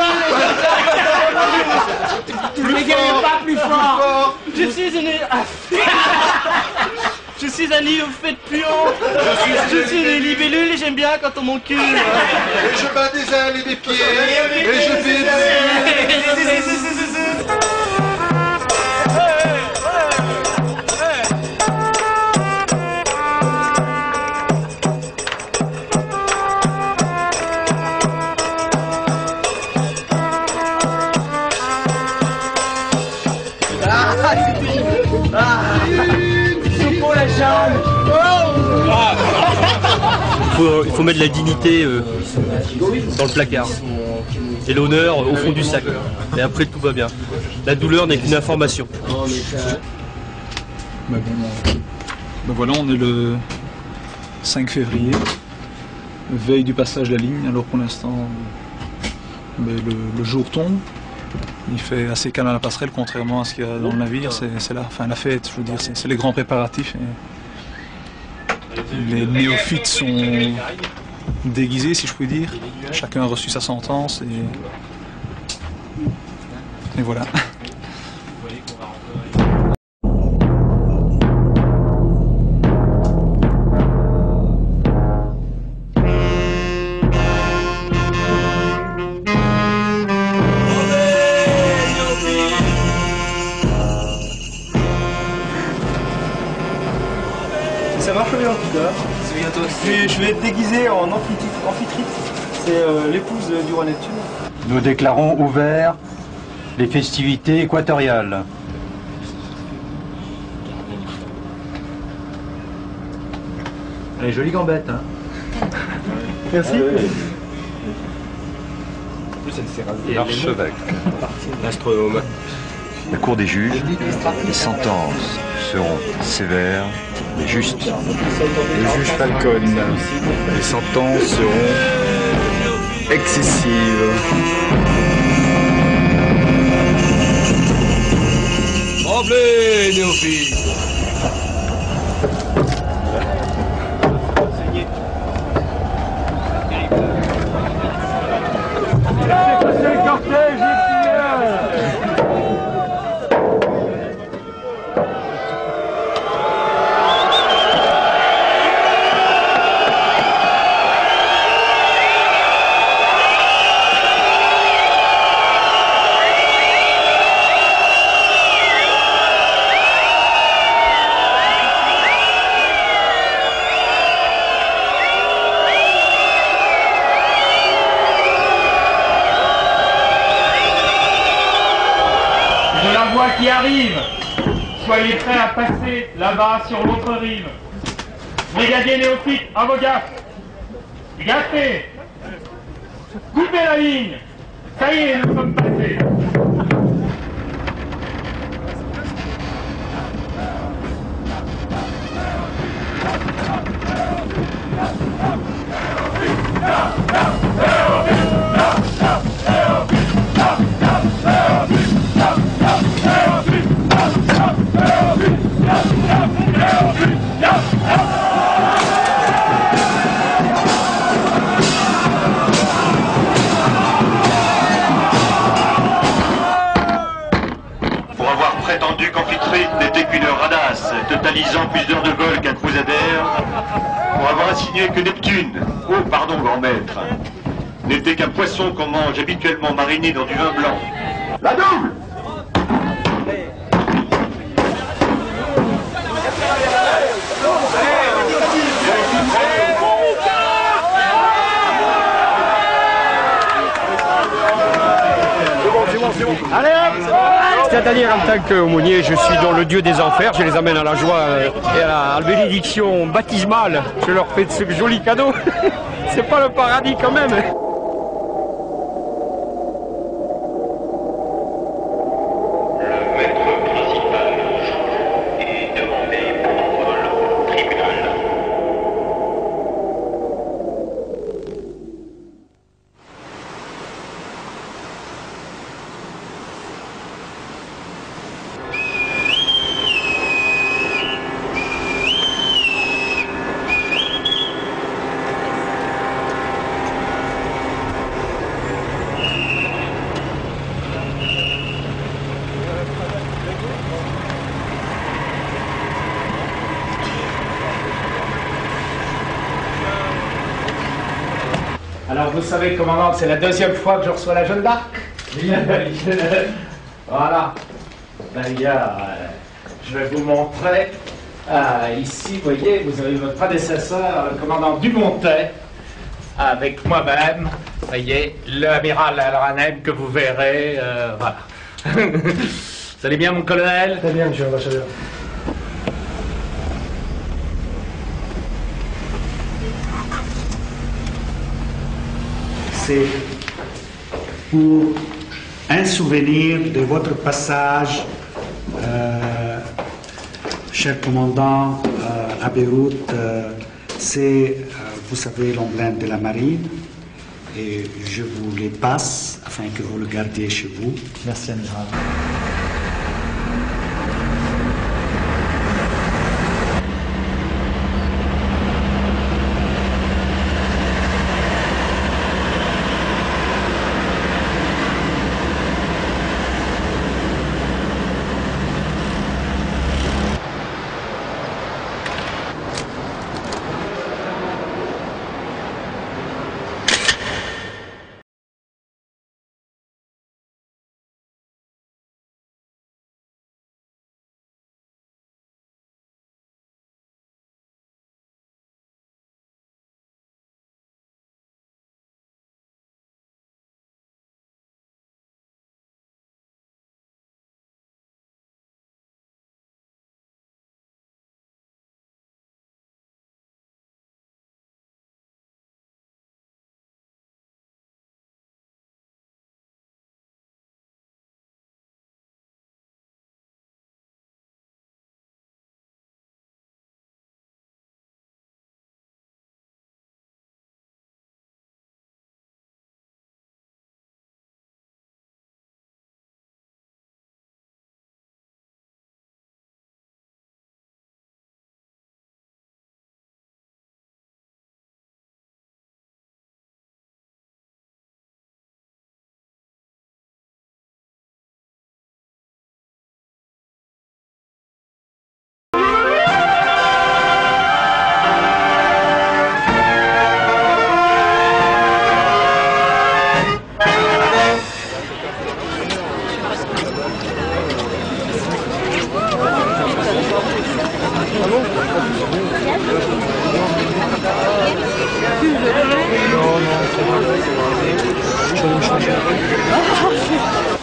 Plus fort, pas plus fort. fort. Je suis une... Je suis un néophyte puant. Je suis une libellule et j'aime bien quand on m'encule. Et je bats des ailes et des pieds. Et je fais des... Il faut, il faut mettre la dignité euh, dans le placard et l'honneur au fond du sac. Et après tout va bien. La douleur n'est qu'une information. Ben bon, ben voilà, on est le cinq février, veille du passage de la ligne. Alors pour l'instant, ben le, le jour tombe. Il fait assez calme à la passerelle, contrairement à ce qu'il y a dans le navire. C'est là, enfin la fête, je veux dire, c'est les grands préparatifs. Et les néophytes sont déguisés, si je puis dire. Chacun a reçu sa sentence et, et voilà. Ça marche bien en tout cas. C'est bientôt. Je vais, je vais être déguisé en amphitrite. amphitrite. C'est euh, l'épouse du roi Neptune. Nous déclarons ouvert les festivités équatoriales. Elle est jolie gambette, hein. Merci. L'archevêque, l'astronome. La cour des juges, les sentences seront sévères mais justes. Le juge Falcon, les sentences seront excessives. Tremblez, néophytes! Qui arrive, soyez prêts à passer là-bas sur l'autre rive. Brigadier néophyte, à vos gaffes. Gaffez. Coupez la ligne. Ça y est, nous sommes passés. prétendu qu'Amphitrite n'était qu'une radasse, totalisant plus d'heures de vol qu'un crusadère, pour avoir insinué que Neptune, oh pardon grand maître, n'était qu'un poisson qu'on mange habituellement mariné dans du vin blanc. La double! Allez hop! C'est-à-dire en tant qu'aumônier, je suis dans le dieu des enfers, je les amène à la joie euh, et à la bénédiction baptismale. Je leur fais de ce joli cadeau. C'est pas le paradis quand même. Alors vous savez, commandant, c'est la deuxième fois que je reçois la Jeanne d'Arc. Voilà. D'ailleurs, euh, je vais vous montrer. Euh, ici, vous voyez, vous avez votre prédécesseur, le commandant Dumontet, avec moi-même. Vous voyez, l'amiral Al-Ranem que vous verrez. Euh, voilà. Vous allez bien, mon colonel? Très bien, monsieur l'ambassadeur. C'est pour un souvenir de votre passage, euh, cher commandant, euh, à Beyrouth. Euh, c'est, euh, vous savez, l'emblème de la marine. et je vous les passe afin que vous le gardiez chez vous. Merci, amiral. Non, non, c'est bon, c'est bon. Je vais me changer.